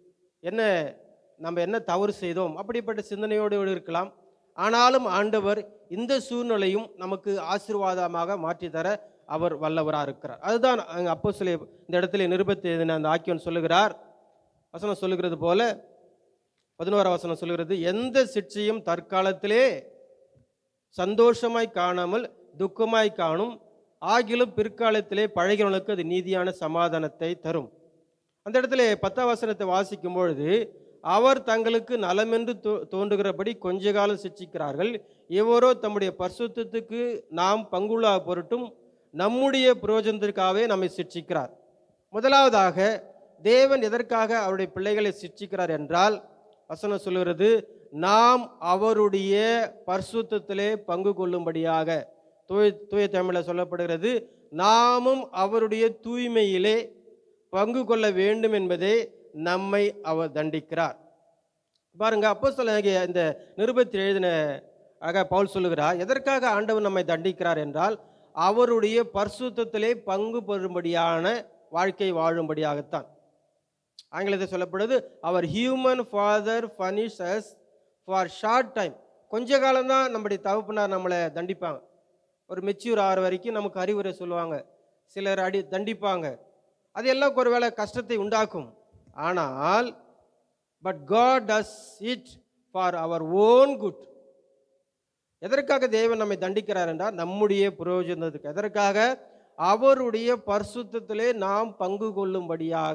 நம்ம என்ன தவறு செய்தோம், அப்படிப்பட்ட சிந்தனையோடு இருக்கலாம். ஆனாலும் ஆண்டவர் இந்த சூழ்நிலையும் நமக்கு ஆசீர்வாதமாக மாற்றித்தர அவர் வல்லவராக இருக்கிறார். அதுதான் அப்போஸ்தலன் இந்த இடத்துல நிருபத்தை அந்த ஆக்கியோன் சொல்லுகிறார். வசனம் சொல்லுகிறது போல 11ஆம் வசனம் சொல்லுகிறது, எந்த சிட்சையும் தற்காலத்திலே சந்தோஷமாய் காணாமல் துக்கமாய் காணும், ஆகிலும் பிற்காலத்திலே பழகினவனுக்கு அது நீதியான சமாதானத்தை தரும். அந்த இடத்துல 10ஆம் வசனத்தை வாசிக்கும் பொழுது, அவர் தங்களுக்கு நலமென்று தோன்றுகிறபடி கொஞ்ச காலம் சிட்சிக்கிறார்கள், எவரோ தம்முடைய பரிசுத்தத்துக்கு நாம் பங்குள்ள பொருட்டும் நம்முடைய பிரயோஜனத்திற்காகவே நம்மை சிட்சிக்கிறார். முதலாவதாக தேவன் எதற்காக அவருடைய பிள்ளைகளை சிட்சிக்கிறார் என்றால், வசனம் சொல்லுகிறது, நாம் அவருடைய பரிசுத்தத்திலே பங்கு கொள்ளும்படியாக. தூய தமிழில் சொல்லப்படுகிறது, நாமும் அவருடைய தூய்மையிலே பங்கு கொள்ள வேண்டும் என்பதை நம்மை அவர் தண்டிக்கிறார். பாருங்க, அப்போஸ்தலனாகிய இந்த நிருபத்தில் எழுதின பவுல் சொல்லுகிறார், எதற்காக ஆண்டவர் நம்மை தண்டிக்கிறார் என்றால், அவருடைய பரிசுத்தத்திலே பங்கு பெறும்படியான வாழ்க்கை வாழும்படியாகத்தான். ஆங்கிலத்தில் சொல்லப்படுது, our human father punishes for short time. கொஞ்ச காலம்தான் நம்முடைய தகப்பனார் நம்மளை தண்டிப்பாங்க. ஒரு மெச்சூர் ஆகிற வரைக்கும் நமக்கு அறிவுரை சொல்லுவாங்க, சிலர் தண்டிப்பாங்க. அது எல்லாம் ஒருவேளை கஷ்டத்தை உண்டாக்கும். ஆனால் but God does it for our own good. எதற்காக தேவன் நம்மை தண்டிக்கிறார் என்றால் நம்முடைய பிரயோஜனத்துக்கு. எதற்காக? அவருடைய பரிசுத்தத்திலே நாம் பங்கு கொள்ளும்படியாக.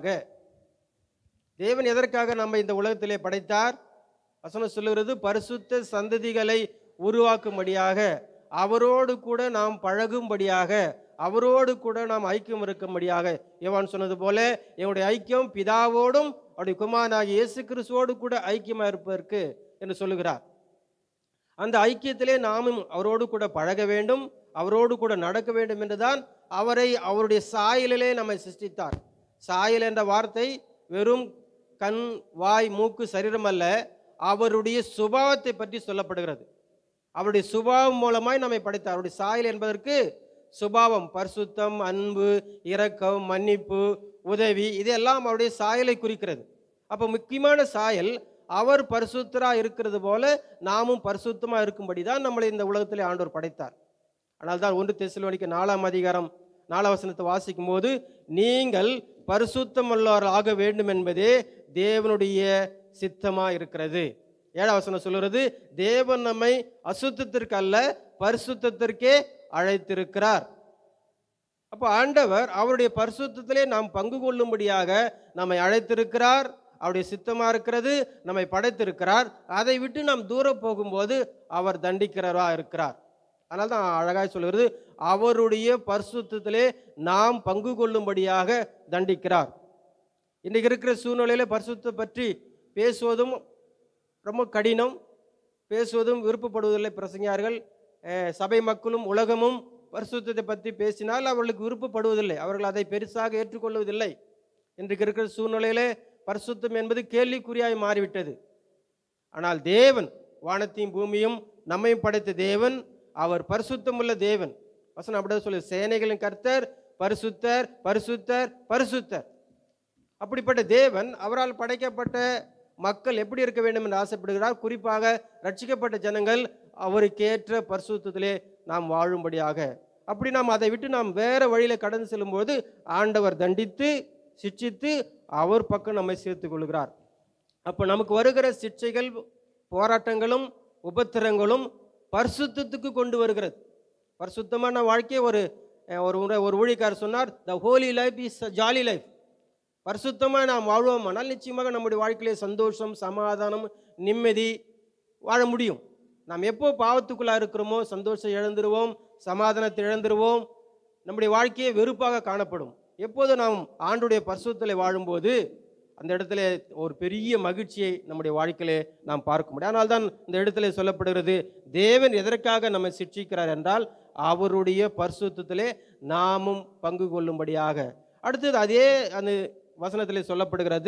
தேவன் எதற்காக நம்ம இந்த உலகத்திலே படைத்தார்? வசனம் சொல்லுகிறது, பரிசுத்த சந்ததிகளை உருவாக்கும்படியாக, அவரோடு கூட நாம் பழகும்படியாக, அவரோடு கூட நாம் ஐக்கியம் இருக்கும்படியாக. யோவான் சொன்னது போல, என்னுடைய ஐக்கியம் பிதாவோடும் அவருடைய குமாரனாகிய இயேசு கிறிஸ்துவோடு கூட ஐக்கியமாக இருப்பதற்கு என்று சொல்லுகிறார். அந்த ஐக்கியத்திலே நாமும் அவரோடு கூட பழக வேண்டும், அவரோடு கூட நடக்க வேண்டும் என்றுதான் அவரை அவருடைய சாயலிலே நம்மை சிருஷ்டித்தார். சாயல் என்ற வார்த்தை வெறும் கண், வாய், மூக்கு, சரீரம் அல்ல, அவருடைய சுபாவத்தை பற்றி சொல்லப்படுகிறது. அவருடைய சுபாவம் மூலமாய் நம்மை படைத்தார். அவருடைய சாயல் என்பதற்கு சுபாவம், பரிசுத்தம், அன்பு, இரக்கம், மன்னிப்பு, உதவி, இதெல்லாம் அவருடைய சாயலை குறிக்கிறது. அப்போ முக்கியமான சாயல் அவர் பரிசுத்தராக இருக்கிறது போல நாமும் பரிசுத்தமாக இருக்கும்படி தான் நம்மளை இந்த உலகத்திலே ஆண்டவர் படைத்தார். ஆனால் தான் 1 தெசலோனிக்கர் 4ஆம் அதிகாரம் 4ஆம் வசனத்தை வாசிக்கும் போது, நீங்கள் பரிசுத்தமுள்ளவர்கள் ஆக வேண்டும் என்பதே தேவனுடைய சித்தமாக இருக்கிறது. 7ஆம் வசனம் சொல்கிறது, தேவன் நம்மை அசுத்தத்திற்கு அல்ல பரிசுத்தத்திற்கே அழைத்திருக்கிறார். அப்போ ஆண்டவர் அவருடைய பரிசுத்தத்திலே நாம் பங்கு கொள்ளும்படியாக நம்மை அழைத்திருக்கிறார். அவருடைய சித்தமாக இருக்கிறது, நம்மை படைத்திருக்கிறார். அதை விட்டு நாம் தூரம் போகும்போது அவர் தண்டிக்கிறவரா இருக்கிறார். அதனால தான் அழகாய் சொல்கிறது, அவருடைய பரிசுத்தத்திலே நாம் பங்கு கொள்ளும்படியாக தண்டிக்கிறார். இன்றைக்கு இருக்கிற சூழ்நிலையில் பரிசுத்தத்தை பற்றி பேசுவதும் ரொம்ப கடினம், பேசுவதும் விருப்பப்படுவதில்லை பிரசங்கியார்கள். சபை மக்களும் உலகமும் பரிசுத்தத்தை பற்றி பேசினால் அவர்களுக்கு விருப்பப்படுவதில்லை, அவர்கள் அதை பெருசாக ஏற்றுக்கொள்வதில்லை. இன்றைக்கு இருக்கிற சூழ்நிலையிலே பரிசுத்தம் என்பது கேள்விக்குறியாய் மாறிவிட்டது. ஆனால் தேவன், வானத்தையும் பூமியும் நம்மையும் படைத்த தேவன், அவர் பரிசுத்தமுள்ள தேவன். வசனம் அப்படியே சொல்லு, சேனைகளின் கர்த்தர் பரிசுத்தர் பரிசுத்தர் பரிசுத்தர். அப்படிப்பட்ட தேவன் அவரால் படைக்கப்பட்ட மக்கள் எப்படி இருக்க வேண்டும் என்று ஆசைப்படுகிறார். குறிப்பாக ரட்சிக்கப்பட்ட ஜனங்கள் அவருக்கேற்ற பரிசுத்தத்திலே நாம் வாழும்படியாக. அப்படி நாம் அதை விட்டு நாம் வேற வழியில கடந்து செல்லும்போது ஆண்டவர் தண்டித்து சிட்சித்து அவர் பக்கம் நம்மை சேர்த்து கொள்கிறார். அப்போ நமக்கு வருகிற சிட்சைகள் போராட்டங்களும் உபத்திரங்களும் பரிசுத்தத்துக்கு கொண்டு வருகிறது. பரிசுத்தமான வாழ்க்கையை ஒரு ஊழியக்காரர் சொன்னார், the holy life is a jolly life. பரிசுத்தமாக நாம் வாழ்வோமானால் நிச்சயமாக நம்முடைய வாழ்க்கையிலே சந்தோஷம், சமாதானம், நிம்மதி வாழ முடியும். நாம் எப்போ பாவத்துக்குள்ளாக இருக்கிறோமோ சந்தோஷம் இழந்துருவோம், சமாதானத்தை இழந்துருவோம், நம்முடைய வாழ்க்கையே வெறுப்பாக காணப்படும். எப்போது நாம் ஆண்டுடைய பரிசுத்தத்தில் வாழும்போது அந்த இடத்துல ஒரு பெரிய மகிழ்ச்சியை நம்முடைய வாழ்க்கையிலே நாம் பார்க்க முடியும். ஆனால் தான் இந்த இடத்துல சொல்லப்படுகிறது, தேவன் எதற்காக நம்மை சிட்சிக்கிறார் என்றால் அவருடைய பரிசுத்தத்திலே நாமும் பங்கு கொள்ளும்படியாக. அடுத்தது அதே அந்த வசனத்திலே சொல்லப்படுகிறது,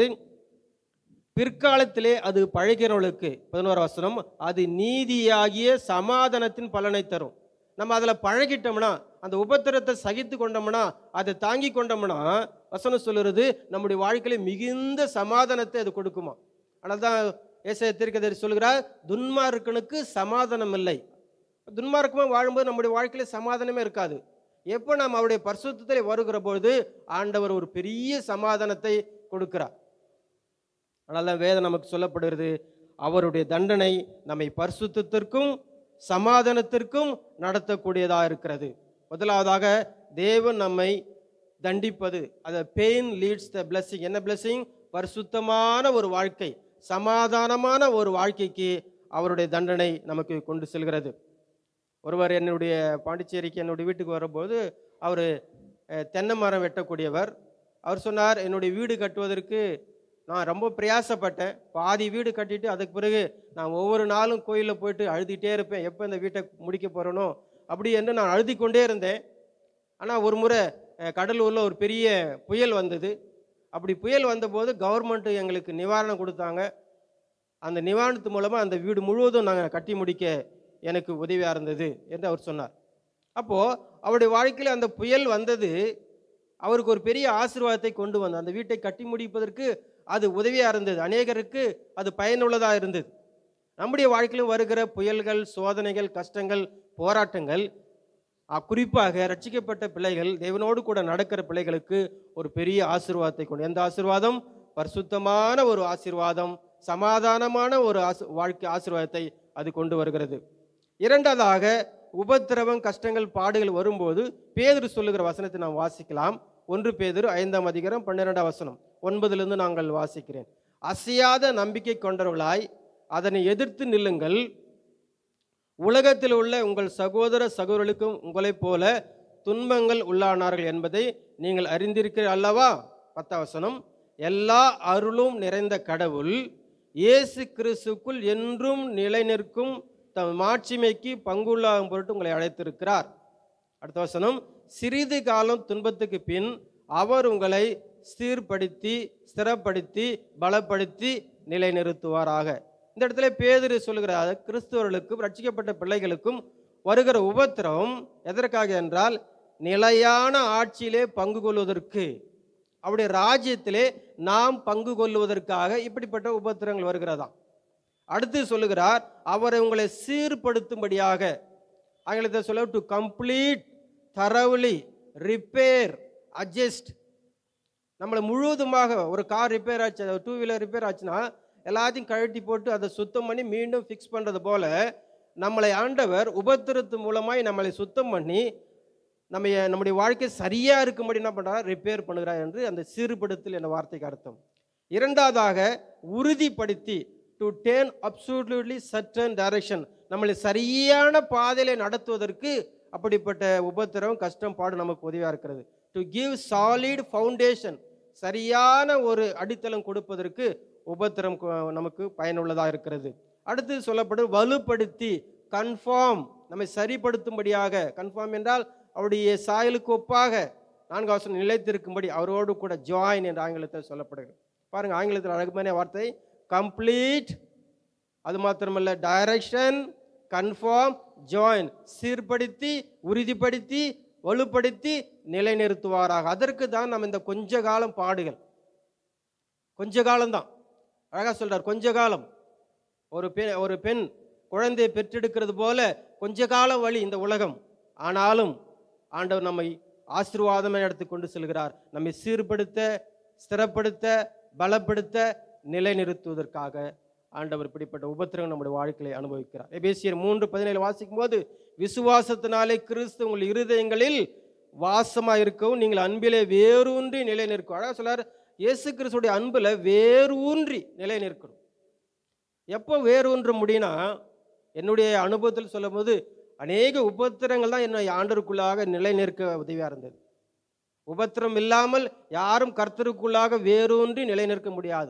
பிற்காலத்திலே அது பழகிறவர்களுக்கு 11 வசனம், அது நீதியாகிய சமாதானத்தின் பலனை தரும். நம்ம அதில் பழகிட்டோம்னா, அந்த உபத்திரத்தை சகித்து கொண்டோம்னா, அதை தாங்கி கொண்டோம்னா, வசனம் சொல்லுறது நம்முடைய வாழ்க்கையில மிகுந்த சமாதானத்தை அது கொடுக்குமா. ஆனால் தான் ஏசாயா தீர்க்கதரிசி சொல்கிறார், துன்மார்க்கனுக்கு சமாதானம் இல்லை. துன்மார்க்கமாக வாழும்போது நம்முடைய வாழ்க்கையில சமாதானமே இருக்காது. எப்போ நாம் அவருடைய பரிசுத்தத்தில் வருகிற பொழுது ஆண்டவர் ஒரு பெரிய சமாதானத்தை கொடுக்கிறார். அதனால வேதம் நமக்கு சொல்லப்படுகிறது, அவருடைய தண்டனை நம்மை பரிசுத்தத்திற்கும் சமாதானத்திற்கும் நடத்தக்கூடியதாக இருக்கிறது. முதலாவதாக தேவன் நம்மை தண்டிப்பது, அது பெயின் லீட்ஸ் த பிளஸிங். என்ன பிளஸிங்? பரிசுத்தமான ஒரு வாழ்க்கை, சமாதானமான ஒரு வாழ்க்கைக்கு அவருடைய தண்டனை நமக்கு கொண்டு செல்கிறது. ஒருவர் என்னுடைய பாண்டிச்சேரிக்கு என்னுடைய வீட்டுக்கு வரும்போது அவர் தென்னை மரம் வெட்டக்கூடியவர். அவர் சொன்னார், என்னுடைய வீடு கட்டுவதற்கு நான் ரொம்ப பிரயாசப்பட்டேன். பாதி வீடு கட்டிட்டு அதுக்கு பிறகு நான் ஒவ்வொரு நாளும் கோயிலில் போயிட்டு அழுதுகிட்டே இருப்பேன், எப்போ இந்த வீட்டை முடிக்க போகிறனோ அப்படி என்று நான் அழுதிக்கொண்டே இருந்தேன். ஆனால் ஒரு முறை கடலூரில் ஒரு பெரிய புயல் வந்தது. அப்படி புயல் வந்தபோது கவர்மெண்ட்டு எங்களுக்கு நிவாரணம் கொடுத்தாங்க. அந்த நிவாரணத்து மூலமாக அந்த வீடு முழுவதும் நாங்கள் கட்டி முடிக்க எனக்கு உதவியாக இருந்தது என்று அவர் சொன்னார். அப்போது அவருடைய வாழ்க்கையில் அந்த புயல் வந்தது அவருக்கு ஒரு பெரிய ஆசீர்வாதத்தை கொண்டு வந்தது. அந்த வீட்டை கட்டி முடிப்பதற்கு அது உதவியாக இருந்தது, அநேகருக்கு அது பயனுள்ளதாக இருந்தது. நம்முடைய வாழ்க்கையிலும் வருகிற புயல்கள், சோதனைகள், கஷ்டங்கள், போராட்டங்கள், குறிப்பாக ரட்சிக்கப்பட்ட பிள்ளைகள், தேவனோடு கூட நடக்கிற பிள்ளைகளுக்கு ஒரு பெரிய ஆசீர்வாதத்தை கொண்டு. எந்த ஆசீர்வாதம்? பரிசுத்தமான ஒரு ஆசீர்வாதம், சமாதானமான ஒரு வாழ்க்கை ஆசீர்வாதத்தை அது கொண்டு வருகிறது. இரண்டாவதாக, உபத்திரவம், கஷ்டங்கள், பாடுகள் வரும்போது பேதுரு சொல்லுகிற வசனத்தை நாம் வாசிக்கலாம். 1 பேதுரு 5ஆம் அதிகாரம் 12ஆம் வசனம் 9லிருந்து நாங்கள் வாசிக்கிறேன். அசையாத நம்பிக்கை கொண்டவர்களாய் அதனை எதிர்த்து நில்லுங்கள். உலகத்தில் உள்ள உங்கள் சகோதர சகோதரர்களுக்கும் உங்களைப் போல துன்பங்கள் உள்ளானார்கள் என்பதை நீங்கள் அறிந்திருக்கிறீர்கள் அல்லவா. 10ஆம் வசனம், எல்லா அருளும் நிறைந்த கடவுள் இயேசு கிறிஸ்துக்குள் என்றும் நிலை நிற்கும் தம் மாட்சிமைக்கு பங்குள்ளாகும் பொருட்டு உங்களை அழைத்திருக்கிறார். அடுத்த வசனம், சிறிது காலம் துன்பத்துக்கு பின் அவர் உங்களை சீர்படுத்தி ஸ்திரப்படுத்தி பலப்படுத்தி நிலைநிறுத்துவாராக. இந்த இடத்துல பேதுரு சொல்கிறார், கிறிஸ்துவர்களுக்கும் ரட்சிக்கப்பட்ட பிள்ளைகளுக்கும் வருகிற உபத்திரவம் எதற்காக என்றால் நிலையான ஆட்சியிலே பங்கு கொள்வதற்கு, அவருடைய ராஜ்யத்திலே நாம் பங்கு கொள்வதற்காக இப்படிப்பட்ட உபத்திரங்கள் வருகிறதாம். அடுத்து சொல்லுகிறார், அவரை உங்களை சீர்படுத்தும்படியாக. ஆங்கிலத்தை சொல்ல, to complete, thoroughly, repair, adjust. நம்மளை முழுவதுமாக, ஒரு கார் ரிப்பேர் ஆச்சு, 2 வீலர் ரிப்பேர் ஆச்சுன்னா எல்லாத்தையும் கழட்டி போட்டு அதை சுத்தம் பண்ணி மீண்டும் ஃபிக்ஸ் பண்ணுறது போல நம்மளை ஆண்டவர் உபத்திரத்து மூலமாய் நம்மளை சுத்தம் பண்ணி நம்முடைய வாழ்க்கை சரியாக இருக்கும்படி என்ன பண்ணுறார்? ரிப்பேர் பண்ணுகிறார் என்று அந்த சீர்படுத்தல் என்ற வார்த்தைக்கு அர்த்தம். இரண்டாவதாக, உறுதிப்படுத்தி, to turn absolutely certain direction, நம்மளை சரியான பாதையில நடத்துவதற்கு அப்படிப்பட்ட உபத்திரம், கஷ்டம், பாடு நமக்கு உதவியாக இருக்கிறது. டு கிவ் சாலிட் ஃபவுண்டேஷன், சரியான ஒரு அடித்தளம் கொடுப்பதற்கு உபத்திரம் நமக்கு பயனுள்ளதாக இருக்கிறது. அடுத்து சொல்லப்படும் வலுப்படுத்தி, கன்ஃபார்ம், நம்மை சரிப்படுத்தும்படியாக. கன்ஃபார்ம் என்றால் அவருடைய சாயலுக்கு ஒப்பாக 4ஆம் வசனம் நிலைத்திருக்கும்படி அவரோடு கூட ஜாயின் என்ற ஆங்கிலத்தில் சொல்லப்படுகிறது. பாருங்க, ஆங்கிலத்தில் அழகுமான வார்த்தை கம்ப்ளீட், அது மாத்திரமல்ல டைரக்ஷன், கன்ஃபார்ம், ஜாயின், சீர்படுத்தி, உறுதிப்படுத்தி, வலுப்படுத்தி நிலைநிறுத்துவாராக. அதற்கு தான் நம்ம இந்த கொஞ்ச காலம் பாடுகள். கொஞ்ச காலம்தான், அழகா சொல்றார், கொஞ்ச காலம். ஒரு பெண் குழந்தையை பெற்றெடுக்கிறது போல கொஞ்ச கால வழி இந்த உலகம். ஆனாலும் ஆண்டவர் நம்மை ஆசீர்வாதமே எடுத்து கொண்டு செல்கிறார். நம்மை சீர்படுத்த, ஸ்திரப்படுத்த, பலப்படுத்த, நிலைநிறுத்துவதற்காக ஆண்டவர் இப்படிப்பட்ட உபத்திரவம் நம்முடைய வாழ்க்கையை அனுபவிக்கிறார். எபேசியர் 3:17 வாசிக்கும் போது, விசுவாசத்தினாலே கிறிஸ்து உங்கள் இருதயங்களில் வாசமாக இருக்கவும் நீங்கள் அன்பிலே வேரூன்றி நிலை நிற்கும். அழகா சொல்றார், இயேசு கிறிஸ்துடைய அன்புல வேரூன்றி நிலை நிற்கணும். எப்போ வேரூன்ற முடியும்னா, என்னுடைய அனுபவத்தில் சொல்லும் போது அநேக உபத்திரங்கள் தான் என்னை ஆண்டருக்குள்ளாக நிலை நிற்க உதவியாக இருந்தது. உபத்திரம் இல்லாமல் யாரும் கர்த்தருக்குள்ளாக வேரூன்றி நிலை நிற்க முடியாது.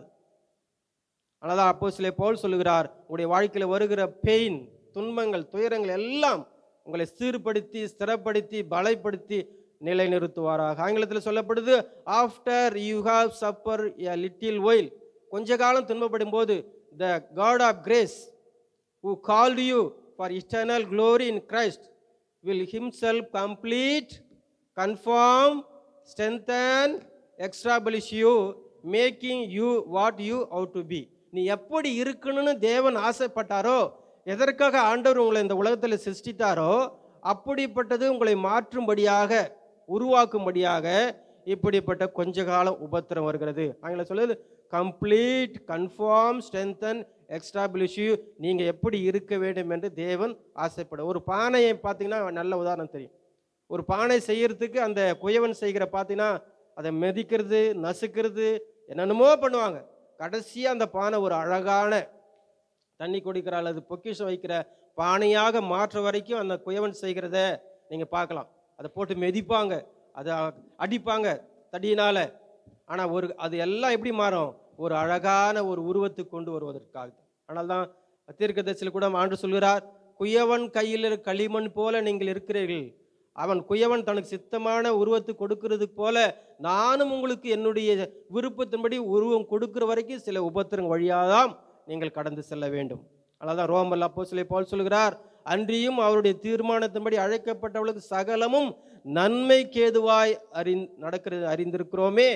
ஆனால் அப்போஸ்தலர் பவுல் சொல்லுகிறார், உங்களுடைய வாழ்க்கையில் வருகிற பெயின், துன்பங்கள், துயரங்கள் எல்லாம் உங்களை சீர்படுத்தி, ஸ்திரப்படுத்தி, பலப்படுத்தி நிலைநிறுத்துவாராக. ஆங்கிலத்தில் சொல்லப்படுது, after you have suffer a little while, கொஞ்ச காலம் துன்பப்படும் போது, the God of grace who called you for eternal glory in Christ will himself complete, confirm, strengthen, establish you, making you what you ought to be. நீ எப்படி இருக்கணும்னு தேவன் ஆசைப்பட்டாரோ, எதற்காக ஆண்டவர் உங்களை இந்த உலகத்தில் சிருஷ்டித்தாரோ, அப்படிப்பட்டது உங்களை மாற்றும்படியாக, உருவாக்கும்படியாக இப்படிப்பட்ட கொஞ்ச கால உபத்திரம் வருகிறது. ஆங்கிலம் சொல்லுது, complete, confirm, strengthen, establish you. நீங்கள் எப்படி இருக்க வேண்டும் என்று தேவன் ஆசைப்படும். ஒரு பானையை பார்த்தீங்கன்னா நல்ல உதாரணம் தெரியும். ஒரு பானை செய்யறதுக்கு அந்த குயவன் செய்கிற பார்த்தீங்கன்னா அதை மெதிக்கிறது, நசுக்கிறது, என்னென்னமோ பண்ணுவாங்க. கடைசியாக அந்த பானை ஒரு அழகான தண்ணி குடிக்கிற அல்லது பொக்கிஷம் வைக்கிற பானையாக மாற்ற வரைக்கும் அந்த குயவன் செய்கிறத நீங்கள் பார்க்கலாம். அதை போட்டு மெதிப்பாங்க, அதை அடிப்பாங்க தடியினால். ஆனால் அது எல்லாம் எப்படி மாறும்? ஒரு அழகான ஒரு உருவத்துக்கு கொண்டு வருவதற்காக. ஆனால் தான் தீர்க்கதரிசியில் கூட ஆண்டு சொல்கிறார், குயவன் கையில் களிமண் போல நீங்கள் இருக்கிறீர்கள். அவன் குயவன் தனக்கு சித்தமான உருவத்தை கொடுக்கறதுக்கு போல நானும் உங்களுக்கு என்னுடைய விருப்பத்தின்படி உருவம் கொடுக்கிற வரைக்கும் சில உபத்திரங்கள் வழியாதான் நீங்கள் கடந்து செல்ல வேண்டும். அதனால்தான் ரோமர் அப்போஸ்தலர் பவுல் சொல்கிறார், அன்றியும் அவருடைய தீர்மானத்தின்படி அழைக்கப்பட்டவர்களுக்கு சகலமும் நன்மைக்கு ஏதுவாய் நடக்கிறது அறிந்திருக்கிறோமே.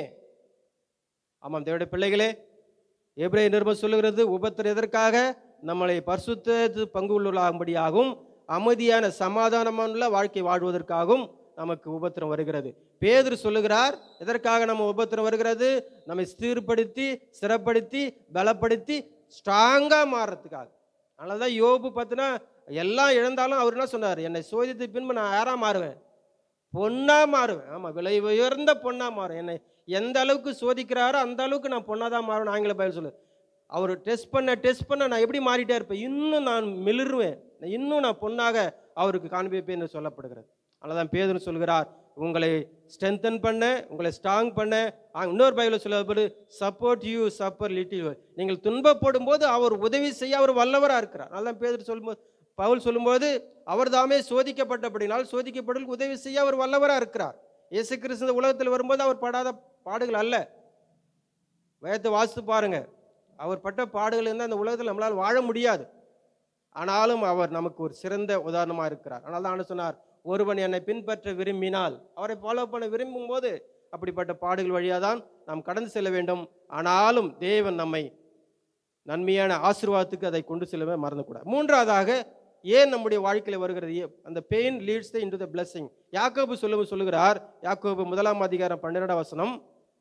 ஆமாம் தேவனுடைய பிள்ளைகளே, எபிரேயர் நிருபம் சொல்லுகிறது, உபத்திரம் எதற்காக? நம்மளை பரிசுத்த பங்கு உள்ளவர்களாகும்படியாகவும் அமைதியான சமாதானமான வாழ்க்கை வாழ்வதற்காகவும் நமக்கு உபத்திரம் வருகிறது. பேதுரு சொல்லுகிறார், எதற்காக நம்ம உபத்திரம் வருகிறது? நம்மை ஸ்திரப்படுத்தி, ஸ்திரப்படுத்தி, பலப்படுத்தி, ஸ்ட்ராங்காக மாறுறதுக்காக. அதனால தான் யோபு பார்த்தினா எல்லாம் இழந்தாலும் அவர் என்ன சொன்னார்? என்னை சோதித்து பின்பு நான் யாராக மாறுவேன்? பொண்ணாக மாறுவேன். ஆமாம், விலை உயர்ந்த பொண்ணாக மாறும். என்னை எந்த அளவுக்கு சோதிக்கிறாரோ அந்த அளவுக்கு நான் பொண்ணாக தான் மாறுவேன். ஆங்கில பைபிள் சொல்லு. அவர் டெஸ்ட் பண்ண நான் எப்படி மாறிட்டே இருப்பேன்? இன்னும் நான் மிளிருவேன், இன்னும் நான் பொண்ணாக அவருக்கு காண்பிப்பேன் என்று சொல்லப்படுகிறது. அதனால தான் பேதுரு சொல்கிறார், உங்களை ஸ்ட்ரென்தன் பண்ண, உங்களை ஸ்ட்ராங் பண்ண. இன்னொரு பைபிள் சொல்லப்படுது, சப்போர்ட் யூ சப்பர் லிட்டில். நீங்கள் துன்பப்படும் போது அவர் உதவி செய்ய அவர் வல்லவராக இருக்கிறார். அதனால தான் பேதுரு சொல்லும்போது, பவுல் சொல்லும்போது, அவர் தாமே சோதிக்கப்பட்டபடினால் சோதிக்கப்படுவதற்கு உதவி செய்ய அவர் வல்லவராக இருக்கிறார். இயேசு கிறிஸ்து உலகத்தில் வரும்போது அவர் படாத பாடுகள் அல்ல. வேதத்தை வாசித்து பாருங்க, அவர் பட்ட பாடுகள் இருந்தால் அந்த உலகத்தில் நம்மளால் வாழ முடியாது. ஆனாலும் அவர் நமக்கு ஒரு சிறந்த உதாரணமாக இருக்கிறார். அதனால தான் சொன்னார், ஒருவன் என்னை பின்பற்ற விரும்பினால், அவரை ஃபாலோ பண்ண விரும்பும் போது அப்படிப்பட்ட பாடுகள் வழியாக தான் நாம் கடந்து செல்ல வேண்டும். ஆனாலும் தேவன் நம்மை நன்மையான ஆசீர்வாதத்துக்கு அதை கொண்டு செல்லவே மறந்துக்கூடாது. மூன்றாவதாக, ஏன் நம்முடைய வாழ்க்கையில் வருகிறது? அந்த pain leads into the blessing. யாக்கோபு சொல்லுகிறார், யாக்கோபு 1:12,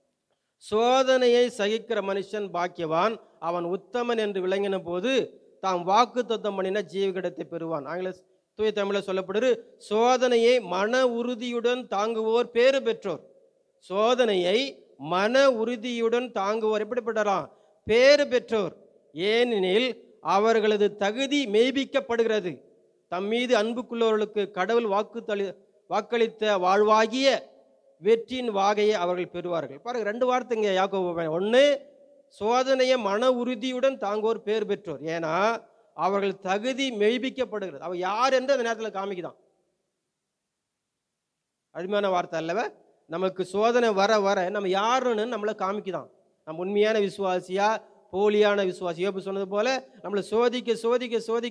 சோதனையை சகிக்கிற மனுஷன் பாக்கியவான், அவன் உத்தமன் என்று விளங்கின போது தாம் வாக்கு தத்தம் பண்ணின ஜீவகிடத்தை பெறுவான். ஆங்கில தூய தமிழில் சொல்லப்படுது, சோதனையை மன உறுதியுடன் தாங்குவோர் பேறு பெற்றோர். சோதனையை மன உறுதியுடன் தாங்குவோர் எப்படிப்பட்டலாம்? பேறு பெற்றோர். ஏனெனில் அவர்களது தகுதி மெய்ப்பிக்கப்படுகிறது. தம் மீது அன்புக்குள்ளவர்களுக்கு கடவுள் வாக்களித்த வாழ்வாகிய வெற்றியின் வாகையை அவர்கள் பெறுவார்கள். பாருங்க, 2 வார்த்தைங்க யாக்கோபு. ஒன்று, சோதனையை மன உறுதியுடன் தாங்குவோர் பேர் பெற்றோர். ஏன்னா அவர்கள் தகுதி மெய்ப்பிக்கப்படுகிறது. அவர் யார் என்று அந்த நேரத்தில் காமிக்குதான். அருமையான வார்த்தை அல்லவ? நமக்கு சோதனை வர வர நம்ம யாருன்னு நம்மளை காமிக்குதான். நம்ம உண்மையான விசுவாசியா போலியான விசுவாசி. யோபு சொன்னது போல நம்மளை சோதிக்க சோதிக்க சோதிக்க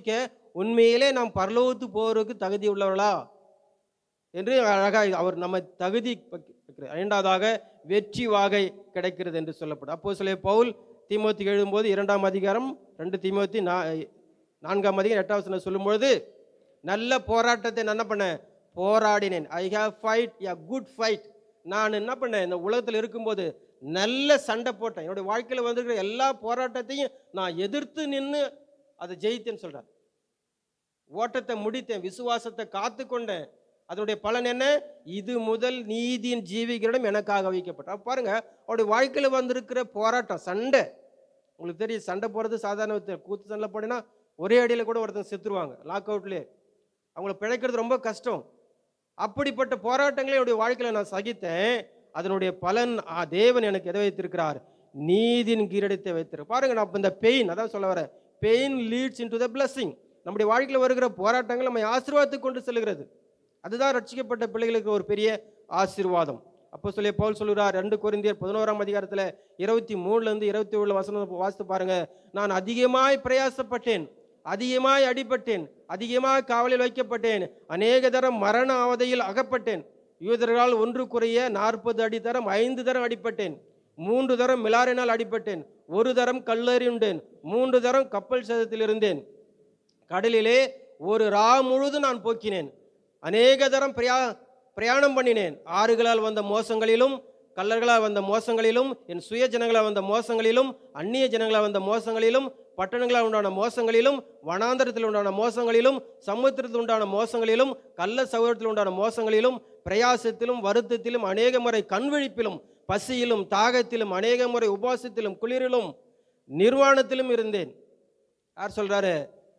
உண்மையிலே நாம் பரலோகத்துக்கு போவதற்கு தகுதி உள்ளவர்களா என்று அழகாக அவர் நம்ம தகுதி வைக்கிறார். இரண்டாவதாக வெற்றி வாகை கிடைக்கிறது என்று சொல்லப்படும். அப்போஸ்தலர் பவுல் தீமோத்தேயுக்கு எழுதும்போது 2ஆம் அதிகாரம் 2 தீமோத்தேயு 4ஆம் அதிகாரம் 8ஆம் வசனம் சொல்லும்பொழுது, நல்ல போராட்டத்தை நான் என்ன பண்ணேன், போராடினேன். I have fight a good fight. நான் என்ன பண்ணேன், இந்த உலகத்தில் இருக்கும்போது நல்ல சண்டை போட்டேன். என்னுடைய வாழ்க்கையில் வந்திருக்கிற எல்லா போராட்டத்தையும் நான் எதிர்த்து நின்று அதை ஜெயித்தேன்னு சொல்றார். ஓட்டத்தை முடித்தேன், விசுவாசத்தை காத்து கொண்டேன். அதனுடைய பலன் என்ன, இது முதல் நீதியின் ஜீவிகளிடம் எனக்காக வைக்கப்பட்ட. பாருங்க, அவருடைய வாழ்க்கையில் வந்திருக்கிற போராட்டம், சண்டை. உங்களுக்கு தெரியும், சண்டை போடுறது சாதாரண கூத்து சண்டை போடினா ஒரே அடியில் கூட ஒருத்தன் செத்துருவாங்க, லாக் அவுட்லேயே. அவங்கள பிழைக்கிறது ரொம்ப கஷ்டம். அப்படிப்பட்ட போராட்டங்களை என்னுடைய வாழ்க்கையில் நான் சகித்தேன். அதனுடைய பலன் தேவன் எனக்கு எதை வைத்திருக்கிறார், நீதியின் கிரீடத்தை வைத்திருக்கிறார். பாருங்க, நான் இந்த பெயின், அதான் சொல்ல வரேன், pain leads into the blessing. நம்முடைய வாழ்க்கையில் வருகிற போராட்டங்கள் நம்ம ஆசீர்வாதத்துக்கு கொண்டு செல்கிறது. அதுதான் ரட்சிக்கப்பட்ட பிள்ளைகளுக்கு ஒரு பெரிய ஆசீர்வாதம். அப்போஸ்தலர் பவுல் சொல்கிறார் 2 கொரிந்தியர் 11ஆம் அதிகாரத்தில் 23 27 வசனம் வாசித்து பாருங்க. நான் அதிகமாய் பிரயாசப்பட்டேன், அதிகமாய் அடிபட்டேன், அதிகமாக காவலில் வைக்கப்பட்டேன், அநேக தரம் மரண அவதையில் அகப்பட்டேன். யூதர்களால் 1 குறைய 40 அடி தரம் 5 தரம் அடிப்பட்டேன். 3 தரம் மிலாரினால் அடிப்பட்டேன். 1 தரம் கல்லெறியுண்டேன். 3 தரம் கப்பல் சேதத்தில் இருந்தேன். கடலிலே ஒரு ரா முழுதும் நான் போக்கினேன். அநேக தரம் பிரயாணம் பண்ணினேன். ஆறுகளால் வந்த மோசங்களிலும், கல்லர்களால் வந்த மோசங்களிலும், என் சுய ஜனங்களால் வந்த மோசங்களிலும், அந்நிய ஜனங்களால் வந்த மோசங்களிலும், பட்டணங்களால் உண்டான மோசங்களிலும், வனாந்தரத்தில் உண்டான மோசங்களிலும், சமுத்திரத்தில் உண்டான மோசங்களிலும், கள்ள சகோதரத்தில் உண்டான மோசங்களிலும், பிரயாசத்திலும், வருத்தத்திலும், அநேக முறை கண்விழிப்பிலும், பசியிலும், தாகத்திலும், அநேக முறை உபாசத்திலும், குளிரிலும், நிர்வாணத்திலும் இருந்தேன். யார் சொல்றாரு,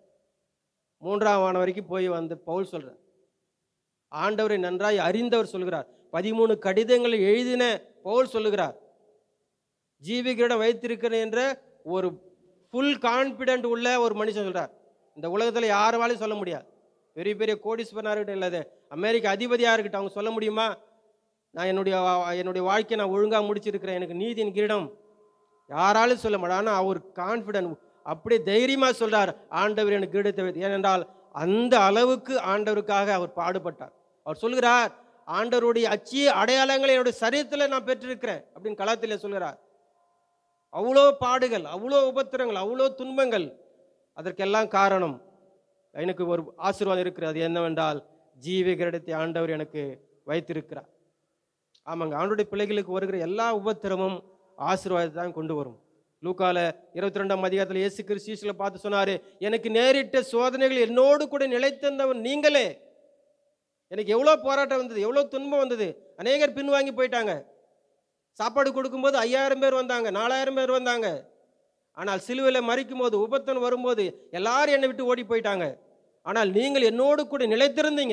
3ஆம் வானம் வரைக்கும் போய் வந்து பவுல் சொல்றார். ஆண்டவரை நன்றாய் அறிந்தவர் சொல்கிறார். 13 கடிதங்களை எழுதின பவுல் சொல்லுகிறார். ஜீவிகளிடம் வைத்திருக்கிறேன் என்ற ஒரு ஃபுல் கான்பிடென்ட் உள்ள ஒரு மனுஷன் சொல்றார். இந்த உலகத்தில் யாராலையும் சொல்ல முடியாது. பெரிய பெரிய கோடீஸ்வரனாக இருக்கட்டும், இல்லாத அமெரிக்க அதிபதியாக இருக்கட்டும், அவங்க சொல்ல முடியுமா, நான் என்னுடைய வாழ்க்கையை நான் ஒழுங்காக முடிச்சிருக்கிறேன், எனக்கு நீதியின் கிரீடம், யாராலும் சொல்ல மாட்டேன். ஆனால் அவர் கான்ஃபிடென்ட், அப்படியே தைரியமாக சொல்றார், ஆண்டவர் எனக்கு கிரீடத்தை வைத்து. ஏனென்றால் அந்த அளவுக்கு ஆண்டவருக்காக அவர் பாடுபட்டார். அவர் சொல்கிறார், ஆண்டவருடைய அச்சிய அடையாளங்களை என்னுடைய சரீரத்தில் நான் பெற்றிருக்கிறேன் அப்படின்னு கலாத்திலே சொல்கிறார். அவ்வளோ பாடுகள், அவ்வளோ உபத்திரங்கள், அவ்வளோ துன்பங்கள். அதற்கெல்லாம் காரணம் எனக்கு ஒரு ஆசீர்வாதம் இருக்கிறது. அது என்னவென்றால், ஜீவ கிரீடத்தை ஆண்டவர் எனக்கு வைத்திருக்கிறார். ஆமாங்க, ஆண்டவருடைய பிள்ளைகளுக்கு வருகிற எல்லா உபத்திரமும் ஆசீர்வாதத்தை தான் கொண்டு வரும். லூக்கால 22ஆம் அதிகாரத்தில் இயேசு கிறிஸ்து சீஷர்களை பார்த்து சொன்னாரு, எனக்கு நேரிட்ட சோதனைகள் என்னோடு கூட நிலைத்திருந்தவன் நீங்களே. எனக்கு எவ்வளோ போராட்டம் வந்தது, எவ்வளோ துன்பம் வந்தது. அநேகர் பின்வாங்கி போயிட்டாங்க. சாப்பாடு கொடுக்கும்போது 5000 பேர் வந்தாங்க, 4000 பேர் வந்தாங்க. ஆனால் சிலுவையில் மறிக்கும் போது, உபத்தன் வரும்போது எல்லாரும் என்னை விட்டு ஓடி போயிட்டாங்க. ஆனால் நீங்கள் என்னோடு கூட நிலைத்திருந்தீங்க.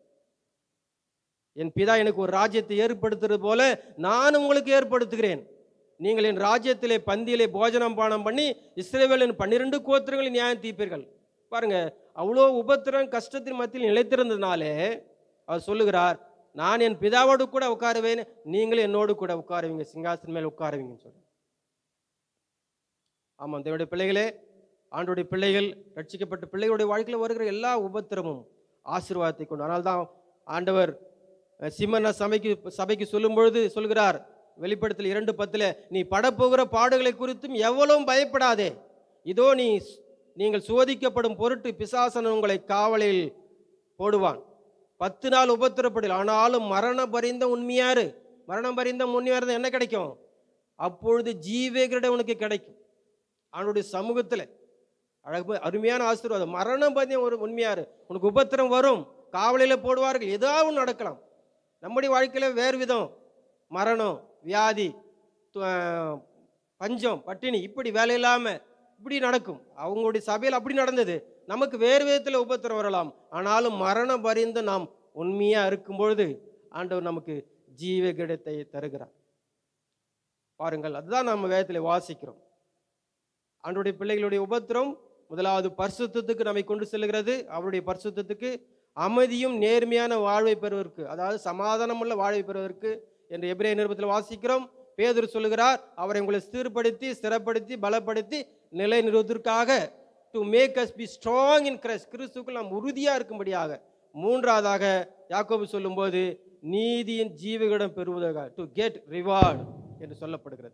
என் பிதா எனக்கு ஒரு ராஜ்யத்தை ஏற்படுத்துறது போல நான் உங்களுக்கு ஏற்படுத்துகிறேன். நீங்கள் என் ராஜ்யத்திலே பந்தியிலே போஜனம் பானம் பண்ணி இஸ்ரவேலின் 12 கோத்திரங்களை நியாயம் தீர்ப்பீர்கள். பாருங்க, அவ்வளோ உபத்திரம் கஷ்டத்தின் மத்தியில் நிலைத்திருந்ததுனாலே அவர் சொல்லுகிறார், நான் என் பிதாவோடு கூட உட்காருவேன், நீங்களும் என்னோடு கூட உட்காருவீங்க, சிங்காசனம் மேல் உட்காருவீங்கன்னு சொல்லி. ஆமாம், தேவனுடைய பிள்ளைகளே, ஆண்டோடைய பிள்ளைகள், ரட்சிக்கப்பட்ட பிள்ளைகளுடைய வாழ்க்கையில் வருகிற எல்லா உபத்திரமும் ஆசீர்வாதத்தை கொண்டு. ஆனால் தான் ஆண்டவர் சிமன சபைக்கு சொல்லும் பொழுது சொல்கிறார், வெளிப்படுத்தல் 2:10, நீ படப்போகிற பாடுகளை குறித்தும் எவ்வளவும் பயப்படாதே. இதோ நீங்கள் சோதிக்கப்படும் பொருட்டு பிசாசன் உங்களை காவலில் போடுவான். 10 நாள் உபத்திரப்படல், ஆனாலும் மரணம் பரிந்த உண்மையாரு. மரணம் பரிந்த உண்மையாரு என்ன கிடைக்கும்? அப்பொழுது ஜீவகிரீடம் உனக்கு கிடைக்கும். அவனுடைய சமூகத்தில் அருமையான ஆசீர்வாதம். மரணம் பரிந்த ஒரு உண்மையாரு. உனக்கு உபத்திரம் வரும், காவலில் போடுவார்கள், ஏதாவது நடக்கலாம். நம்முடைய வாழ்க்கையில் வேறு விதம், மரணம், வியாதி, பஞ்சம், பட்டினி, இப்படி வேலை இல்லாமல் இப்படி நடக்கும். அவங்களுடைய சபையில் அப்படி நடந்தது. நமக்கு வேறு விதத்தில் உபத்திரம் வரலாம். ஆனாலும் மரணம் பரிந்து நாம் உண்மையாக இருக்கும் பொழுது ஆண்டவர் நமக்கு ஜீவ கிரீடத்தை தருகிறார். பாருங்கள், அதுதான் நம்ம வேதத்தில் வாசிக்கிறோம். ஆண்டவருடைய பிள்ளைகளுடைய உபத்திரம் முதலாவது பரிசுத்தத்துக்கு நம்மை கொண்டு செல்கிறது. அவருடைய பரிசுத்தத்துக்கு அமைதியும் நேர்மையான வாழ்வை பெறுவதற்கு, அதாவது சமாதானமுள்ள வாழ்வை பெறுவதற்கு என்று எபிரேய நிருபத்தில் வாசிக்கிறோம். பேதுரு சொல்லுகிறார், அவரை உங்களை ஸ்திரப்படுத்தி, ஸ்திரப்படுத்தி, பலப்படுத்தி, நிலை நிறுவதற்காக to make us be strong in Christ, கிறிஸ்துவுக்குள் நாம் உறுதியாக இருக்கும்படியாக. மூன்றாவதாக யாக்கோபு சொல்லும்போது நீதியின் ஜீவகிடம் பெறுவதாக, டு கெட் ரிவார்டு என்று சொல்லப்படுகிறது.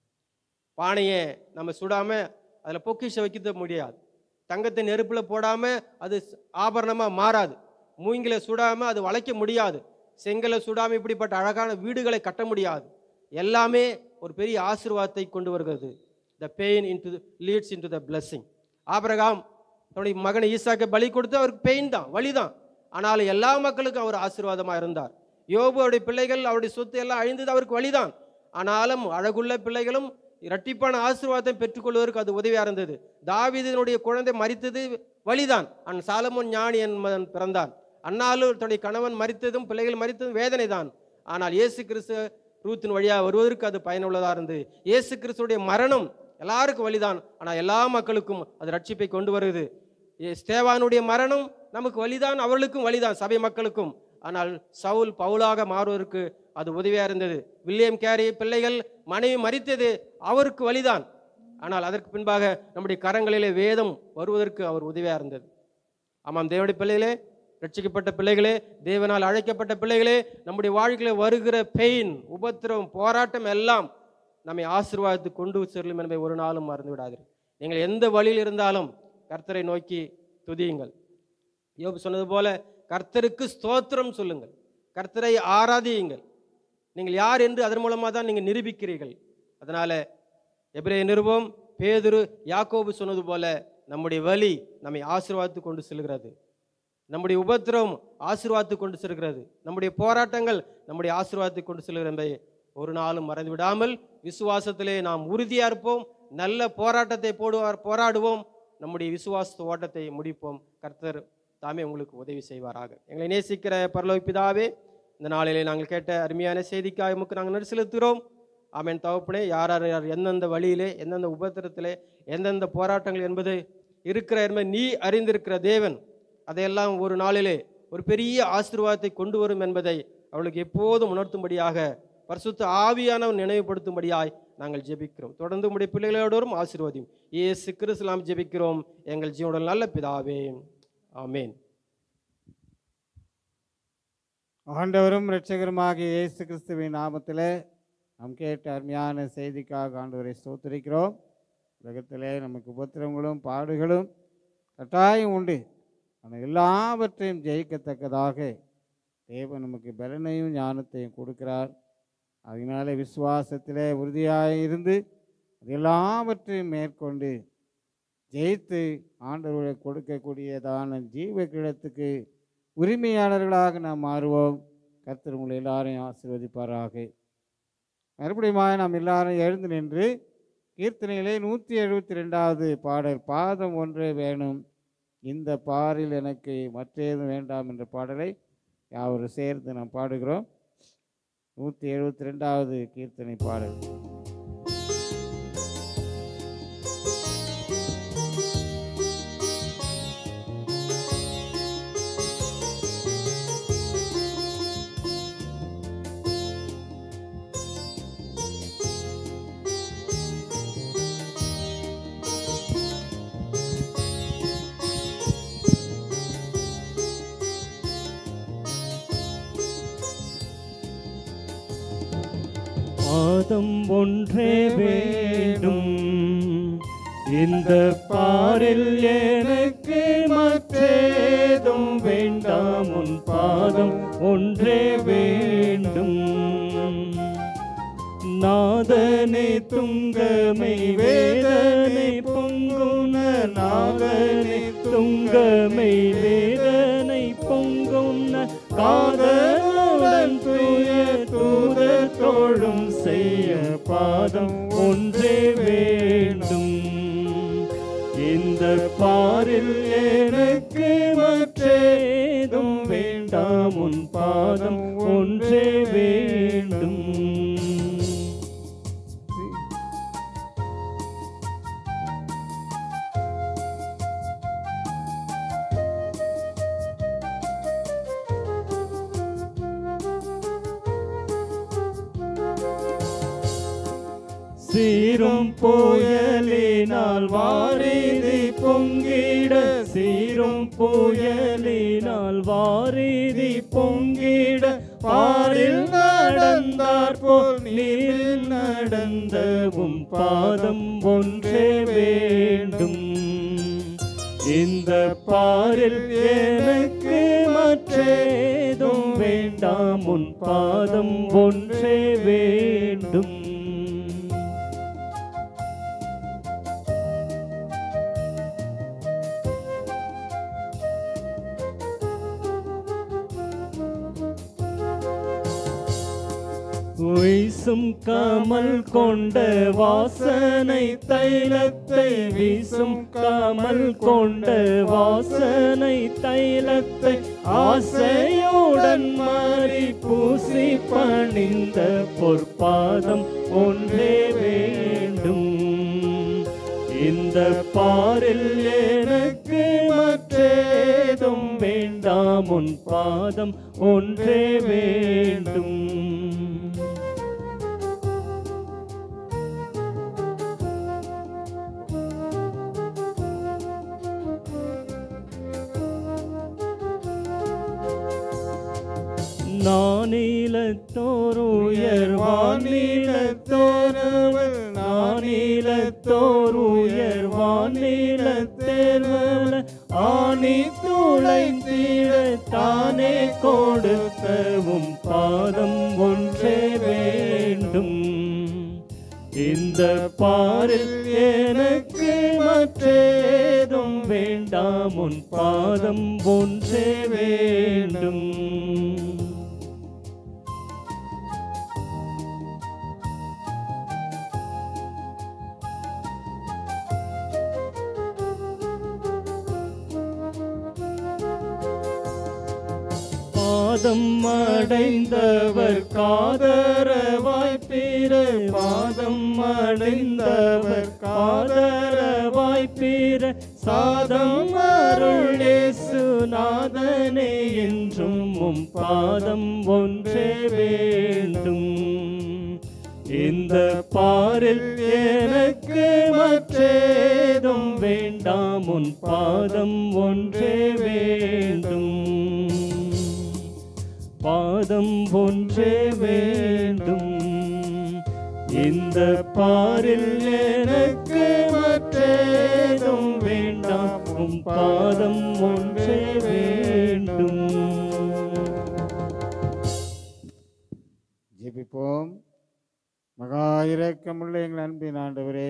பானையை நம்ம சுடாமல் அதில் பொக்கிஷ வைக்க முடியாது. தங்கத்தை நெருப்பில் போடாமல் அது ஆபரணமாக மாறாது. மூங்கிலை சுடாமல் அது வளைக்க முடியாது. செங்கலை சுடாமல் இப்படிப்பட்ட அழகான வீடுகளை கட்ட முடியாது. எல்லாமே ஒரு பெரிய ஆசீர்வாதத்தை கொண்டு வருகிறது. The pain leads into the blessing. ஆபிரகாம் தன்னுடைய மகனை ஈசாக்கை பலி கொடுத்து அவருக்கு பெயின் தான், வழிதான். ஆனாலும் எல்லா மக்களுக்கும் அவர் ஆசீர்வாதமாக இருந்தார். யோபு அவருடைய பிள்ளைகள் அவருடைய சொத்து எல்லாம் அழிந்தது, அவருக்கு வழிதான். ஆனாலும் அழகுள்ள பிள்ளைகளும் இரட்டிப்பான ஆசீர்வாதத்தை பெற்றுக்கொள்வதற்கு அது உதவியாக இருந்தது. தாவீதினுடைய குழந்தை மரித்தது வழிதான். சாலமோன் ஞானி என்பவன் பிறந்தான். அன்னாலும் தன்னுடைய கணவன் மரித்ததும் பிள்ளைகள் மரித்ததும் வேதனை தான். ஆனால் இயேசு கிறிஸ்து ரூத்தின் வழியாக வருவதற்கு அது பயனுள்ளதாக இருந்தது. இயேசு கிறிஸ்துடைய மரணம் எல்லாருக்கும் வழிதான், ஆனால் எல்லா மக்களுக்கும் அது ரட்சிப்பை கொண்டு வருது. ஸ்தேவானுடைய மரணம் நமக்கு வழிதான், அவர்களுக்கும் வழிதான், சபை மக்களுக்கும். ஆனால் சவுல் பவுலாக மாறுவதற்கு அது உதவியாக இருந்தது. வில்லியம் கேரி பிள்ளைகள் மனைவி மரித்தது அவருக்கு வழிதான். ஆனால் அதற்கு பின்பாக நம்முடைய கரங்களிலே வேதம் வருவதற்கு அவர் உதவியாக இருந்தது. ஆமாம், தேவனுடைய பிள்ளைகளே, ரட்சிக்கப்பட்ட பிள்ளைகளே, தேவனால் அழைக்கப்பட்ட பிள்ளைகளே, நம்முடைய வாழ்க்கையில் வருகிற பெயின், உபத்திரம், போராட்டம் எல்லாம் நம்மை ஆசீர்வாதத்து கொண்டு செல்லும் என்பதை ஒரு நாளும் மறந்து விடாதீர்கள். நீங்கள் எந்த வழியில் இருந்தாலும் கர்த்தரை நோக்கி துதியுங்கள். யோபு சொன்னது போல கர்த்தருக்கு ஸ்தோத்திரம் சொல்லுங்கள், கர்த்தரை ஆராதியுங்கள். நீங்கள் யார் என்று அதன் மூலமாக தான் நீங்கள் நிரூபிக்கிறீர்கள். அதனால எபிரேய நிருபம், பேதுரு, யாக்கோபு சொன்னது போல நம்முடைய வழி நம்மை ஆசீர்வாதத்து கொண்டு செல்கிறது. நம்முடைய உபத்திரம் ஆசீர்வாதத்து கொண்டு செல்கிறது. நம்முடைய போராட்டங்கள் நம்முடைய ஆசீர்வாதத்தை கொண்டு செல்கிற என்பதை ஒரு நாளும் மறந்து விடாமல் விசுவாசத்திலே நாம் உறுதியாக இருப்போம். நல்ல போராட்டத்தை போராடுவோம். நம்முடைய விசுவாச ஓட்டத்தை முடிப்போம். கர்த்தர் தாமே உங்களுக்கு உதவி செய்வாராக. எங்களை நேசிக்கிற பரலோக பிதாவே, இந்த நாளிலே நாங்கள் கேட்ட அருமையான செய்திக்காக உமக்கு நாங்கள் நன்றி செலுத்துகிறோம். ஆமென் தகப்பனே. யார் யார் எந்தெந்த வழியிலே, எந்தெந்த உபத்திரத்திலே, எந்தெந்த போராட்டங்கள் என்பது இருக்கிற என்பதை நீ அறிந்திருக்கிற தேவன். அதையெல்லாம் ஒரு நாளிலே ஒரு பெரிய ஆசீர்வாதத்தை கொண்டு வரும் என்பதை அவளுக்கு எப்போதும் உணர்த்தும்படியாக பரிசுத்த ஆவியானவர் நினைவுபடுத்தும்படியாய் நாங்கள் ஜெபிக்கிறோம். தொடர்ந்து உம்முடைய பிள்ளைகளோடும் ஆசீர்வதியும். இயேசு கிறிஸ்துவின் நாமத்தில் ஜெபிக்கிறோம் எங்கள் ஜீவனுடைய நல்ல பிதாவே, ஆமென். ஆண்டவரும் இரட்சகருமாகிய இயேசு கிறிஸ்துவின் நாமத்திலே நாம் கேட்ட அருமையான செய்திக்காக ஆண்டவரை ஸ்தோத்திரிக்கிறோம். உலகத்திலே நமக்கு உபத்திரங்களும் பாடுகளும் கட்டாயம் உண்டு. ஆனால் எல்லாவற்றையும் ஜெயிக்கத்தக்கதாக தேவன் நமக்கு பலனையும் ஞானத்தையும் கொடுக்கிறார். அதனால விசுவாசத்திலே உறுதியாக இருந்து அது எல்லாவற்றையும் மேற்கொண்டு ஜெயித்து ஆண்டவர்களை கொடுக்கக்கூடியதான ஜீவ கிரீடத்துக்கு உரிமையாளர்களாக நாம் மாறுவோம். கர்த்தர் உங்களை எல்லாரையும் ஆசீர்வதிப்பாராக. மறுபடியும் நாம் எல்லாரும் எழுந்து நின்று கீர்த்தனையிலே 172வது பாடல், பாதம் ஒன்றே வேணும், இந்த பாரில் எனக்கு மற்றேதும் வேண்டாம் என்ற பாடலை யாவரும் சேர்ந்து நாம் பாடுகிறோம். 172வது கீர்த்தனை பாடல். பாதம் ஒன்றே வேண்டும், இந்த பாரில் எனக்கு மற்றேதும் வேண்டாம், உன் பாதம் ஒன்றே வேண்டும். நாதனை துங்கமை வேதனை பொங்குன, நாதனை துங்கமை வேதனை பொங்குன, காதலுடன் தூய தூதர் தோழும் செய்ய பாதம் ஒன்றே வேண்டும். இந்த பாரில் எனக்கு மற்றேதும் வேண்டாம், உன் பாதம் ஒன்றே வேண்டும். சீரும் புயலினால் வாரிதி பொங்கிட, சீரும் புயலினால் வாரிதி பொங்கிட, பாரில் நடந்தார் போல் நீரில் நடந்தவும் பாதம் ஒன்றே வேண்டும். இந்த பாரில் எனக்கு மற்றேதும் வேண்டாம், உன் பாதம் ஒன்றே வேண்டும். வீசும் கமல் கொண்ட வாசனை தைலத்தை, வீசும் கமல் கொண்ட வாசனை தைலத்தை ஆசையுடன் மாறி பூசி பணிந்த பொற்பாதம் ஒன்றே வேண்டும். இந்த பாரில் எனக்கு மற்றேதும் வேண்டாம், உன் பாதம் ஒன்றே வேண்டும். நானிலத்தோர் உயர்வான் நீலத்தோரவள், நானிலத்தோர் உயர்வான் நீலத்தேர்வல, ஆணி துளைத்திட தானே கொடுக்கவும் பாதம் ஒன்றே வேண்டும். இந்த பாரில் எனக்கு மற்றேதும் வேண்டாம், உன் பாதம் ஒன்றே வேண்டும். பாதம் அடைந்தவர் காதரவாய் பிற, பாதம் அடைந்தவர் காதரவாய் பிற, சாதம் அருள் இயேசு நாதனே என்றும் உம் பாதம் ஒன்றே வேண்டும். இந்த பாரில் எனக்கு மற்றேதும் வேண்டாம், உன் பாதம் ஒன்றே வேண்டும். பாதம் ஒன்றே வேண்டும். இந்த பாரில் எனக்கு மற்றேதும் வேண்டாம், உம் பாதம் ஒன்றே வேண்டும். ஜெபிப்போம். மகா இரக்கமுள்ள எங்கள் அன்பின் ஆண்டவரே,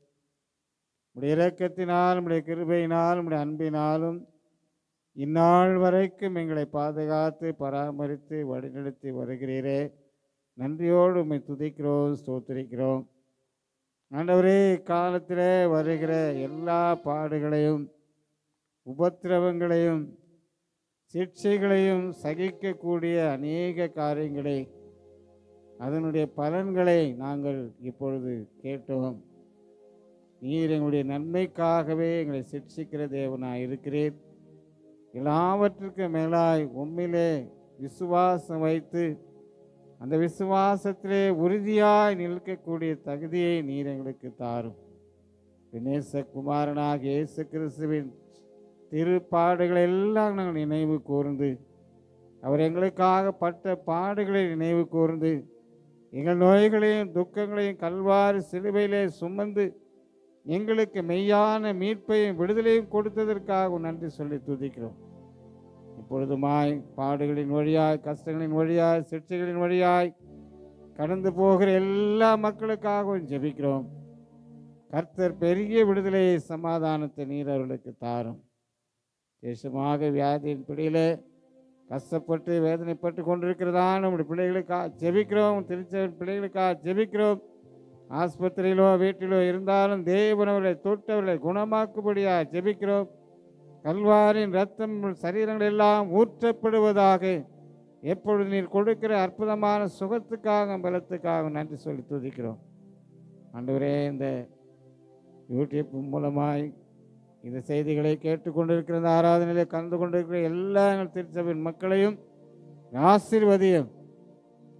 உடைய இரக்கத்தினால், உடைய கிருபையினால், உடைய அன்பினாலும் இந்நாள் வரைக்கும் எங்களை பாதுகாத்து பராமரித்து வழிநடத்தி வருகிறீரே, நன்றியோடு உம்மை துதிக்கிறோம், ஸ்தோத்திரிக்கிறோம். ஆண்டவரே, காலத்திலே வருகிற எல்லா பாடுகளையும் உபத்திரவங்களையும் சிக்ஷைகளையும் சகிக்கக்கூடிய அநேக காரியங்களை, அதனுடைய பலன்களை நாங்கள் இப்பொழுது கேட்டோம். நீர் எங்களுடைய நன்மைக்காகவே எங்களை சிக்ஷிக்கிற தேவனாய் இருக்கிறீர். எல்லாவற்றுக்கும் மேலாய் உம்மிலே விசுவாசம் வைத்து அந்த விசுவாசத்திலே உறுதியாய் நிற்கக்கூடிய தகுதியை நீர் எங்களுக்கு தாரும். நேசகுமாரனாக இயேசு கிறிஸ்துவின் திருப்பாடுகளை எல்லாம் நாங்கள் நினைவு கூர்ந்து, அவர் எங்களுக்காக பட்ட பாடுகளை நினைவு கூர்ந்து, எங்கள் நோய்களையும் துக்கங்களையும் கல்வாரி சிலுவையிலே சுமந்து எங்களுக்கு மெய்யான மீட்பையும் விடுதலையும் கொடுத்ததற்காக நன்றி சொல்லி துதிக்கிறோம். இப்பொழுதுமாய் பாடுகளின் வழியாய், கஷ்டங்களின் வழியாய், சிக்ஷைகளின் வழியாய் கடந்து போகிற எல்லா மக்களுக்காகவும் ஜெபிக்கிறோம். கர்த்தர் பெரிய விடுதலையை, சமாதானத்தை நீர் அவர்களுக்கு தாரும். தேசமாக வியாதியின் பிடியிலே கஷ்டப்பட்டு வேதனைப்பட்டு கொண்டிருக்கிறதான நம்முடைய பிள்ளைகளுக்காக ஜெபிக்கிறோம். திருச்சபை பிள்ளைகளுக்காக ஜெபிக்கிறோம். ஆஸ்பத்திரியிலோ வீட்டிலோ இருந்தாலும் தேவன் அவர்களை தொட்டவர்களை குணமாக்கும்படியாக ஜெபிக்கிறோம். கல்வாரின் இரத்தம் சரீரங்கள் எல்லாம் ஊற்றப்படுவதாக. எப்பொழுது நீர் கொடுக்கிற அற்புதமான சுகத்துக்காக பலத்துக்காக நன்றி சொல்லி துதிக்கிறோம். ஆண்டவரே, இந்த யூடியூப் மூலமாய் இந்த செய்திகளை கேட்டுக்கொண்டிருக்கிற, இந்த ஆராதனையிலே கலந்து கொண்டிருக்கிற எல்லா எங்கள் திருச்சபையின் மக்களையும் ஆசீர்வதியும்.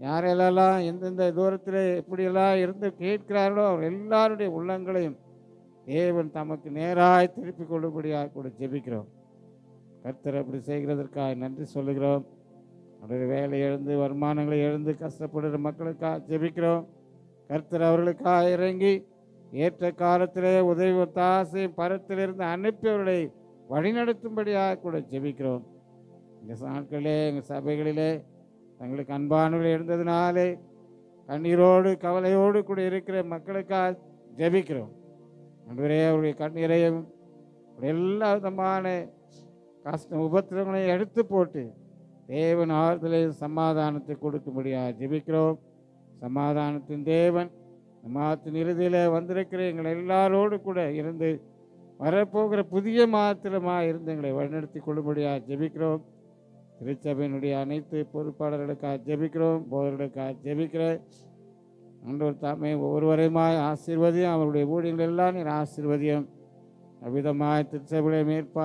யாரெல்லாம் எந்தெந்த தூரத்தில் எப்படியெல்லாம் இருந்து கேட்கிறார்களோ அவர் எல்லாருடைய உள்ளங்களையும் தேவன் தமக்கு நேராய் திருப்பி கொள்ளும்படியாக கூட ஜெபிக்கிறோம். கர்த்தர் அப்படி செய்கிறதற்காக நன்றி சொல்லுகிறோம். அவருடைய வேலை எழுந்து வருமானங்களை எழுந்து கஷ்டப்படுகிற மக்களுக்காக ஜெபிக்கிறோம். கர்த்தர் அவர்களுக்காக இறங்கி ஏற்ற காலத்திலே உதவி ஒத்தாசை பரத்திலிருந்து அனுப்பி அவர்களை வழிநடத்தும்படியாக கூட ஜெபிக்கிறோம். இந்த நாட்களிலே எங்கள் சபைகளிலே தங்களுக்கு அன்பானவர்கள் இருந்ததினாலே கண்ணீரோடு கவலையோடு கூட இருக்கிற மக்களுக்காக ஜெபிக்கிறோம். அன்றுவரே அவருடைய கண்ணீரையும் எல்லா விதமான கஷ்ட உபத்திரங்களையும் எடுத்து போட்டு தேவன் ஆறுதலை சமாதானத்தை கொடுக்கும்படியாக ஜெபிக்கிறோம். சமாதானத்தின் தேவன் மாதத்தின் இறுதியில் வந்திருக்கிற எங்களை எல்லாரோடு கூட இருந்து வரப்போகிற புதிய மாதத்திலமாக இருந்து எங்களை வழிநடத்தி கொள்ளும்படியாக ஜெபிக்கிறோம். திருச்சபையினுடைய அனைத்து பொறுப்பாளர்களுக்காக ஜெபிக்கிறோம். போதர்களுக்காக ஜெபிக்கிற ஆண்டவர் தாமே ஒவ்வொருவரையுமாய் ஆசீர்வதியும். அவருடைய ஊழியங்கள் எல்லாம் நீர் ஆசீர்வதியும். அவ்விதமாய் திருச்சபையை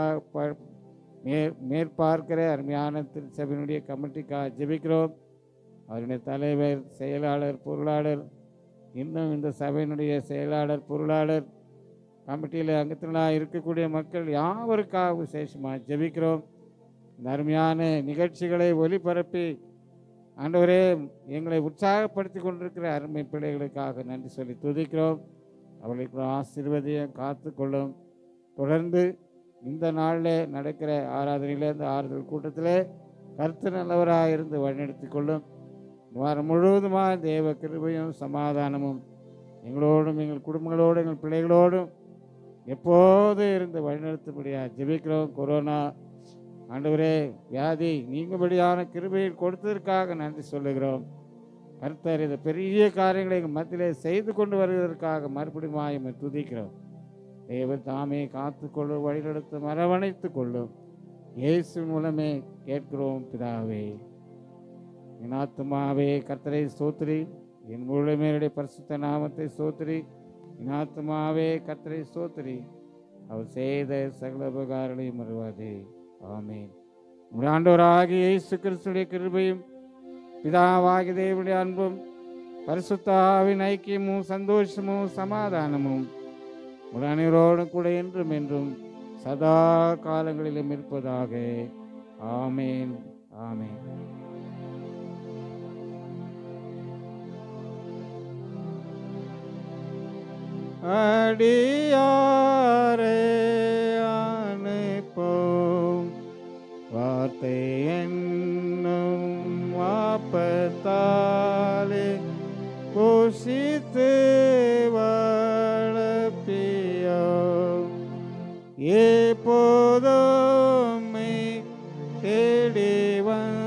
மேற்பார்க்கிற அருமையான திருச்சபையினுடைய கமிட்டிக்காக ஜெபிக்கிறோம். அவருடைய தலைவர், செயலாளர், பொருளாளர், இன்னும் இந்த சபையினுடைய செயலாளர், பொருளாளர், கமிட்டியில் அங்கத்தினராக இருக்கக்கூடிய மக்கள் யாவருக்காக விசேஷமாக ஜெபிக்கிறோம். இந்த அருமையான நிகழ்ச்சிகளை ஒலிபரப்பி ஆண்டவரே எங்களை உற்சாகப்படுத்தி கொண்டிருக்கிற அருமை பிள்ளைகளுக்காக நன்றி சொல்லி துதிக்கிறோம். அவர்களுக்கு ஆசீர்வதியும் காத்து கொள்ளும். தொடர்ந்து இந்த நாளில் நடக்கிற ஆராதனையில் இந்த ஆறுதல் கூட்டத்தில் கர்த்தர் நல்லவராக இருந்து வழிநடத்தி கொள்ளும். வாரம் முழுவதுமாக தேவ கிருபையும் சமாதானமும் எங்களோடும் எங்கள் குடும்பங்களோடும் எங்கள் பிள்ளைகளோடும் எப்போது இருந்து வழிநடத்தும்படியாக ஜெபிக்கிறோம். கொரோனா ஆண்டவரே வியாதி நீங்கும்படியான கிருபையில் கொடுத்ததற்காக நன்றி சொல்லுகிறோம். கர்த்தர் இந்த பெரிய காரியங்களை எங்கள் மத்தியிலே செய்து கொண்டு வருவதற்காக மறுபடியும் துதிக்கிறோம். தேவன் தாமே காத்து கொள்ளும், வழிநடத்தும், அரவணைத்து கொள்ளும். இயேசு மூலமே கேட்கிறோம் பிதாவே. என் ஆத்துமாவே கர்த்தரை ஸ்தோத்திரி, என் முழுமையுடைய பரிசுத்த நாமத்தை ஸ்தோத்திரி. என் ஆத்துமாவே கர்த்தரை ஸ்தோத்திரி, அவர் செய்த சகல உபகாரங்களையும் மறவாதே. ஆமென். உடைய ஆண்டவராகிய இயேசு கிறிஸ்துவின் கிருபையும் பிதாவாகிய தேவனுடைய அன்பும் பரிசுத்த ஆவியின் ஐக்கியமும் சந்தோஷமும் சமாதானமும் உடைய அனைவரோடும் கூட என்றும் என்றும் சதா காலங்களிலும் இருப்பதாக. ஆமென். ஆமென். அடியாரே அனுப்போம், வார்த்தை என்னும் வாப்பத்தாலே போஷித்து வளர்ப்பியோம். எப்போதும் தேடி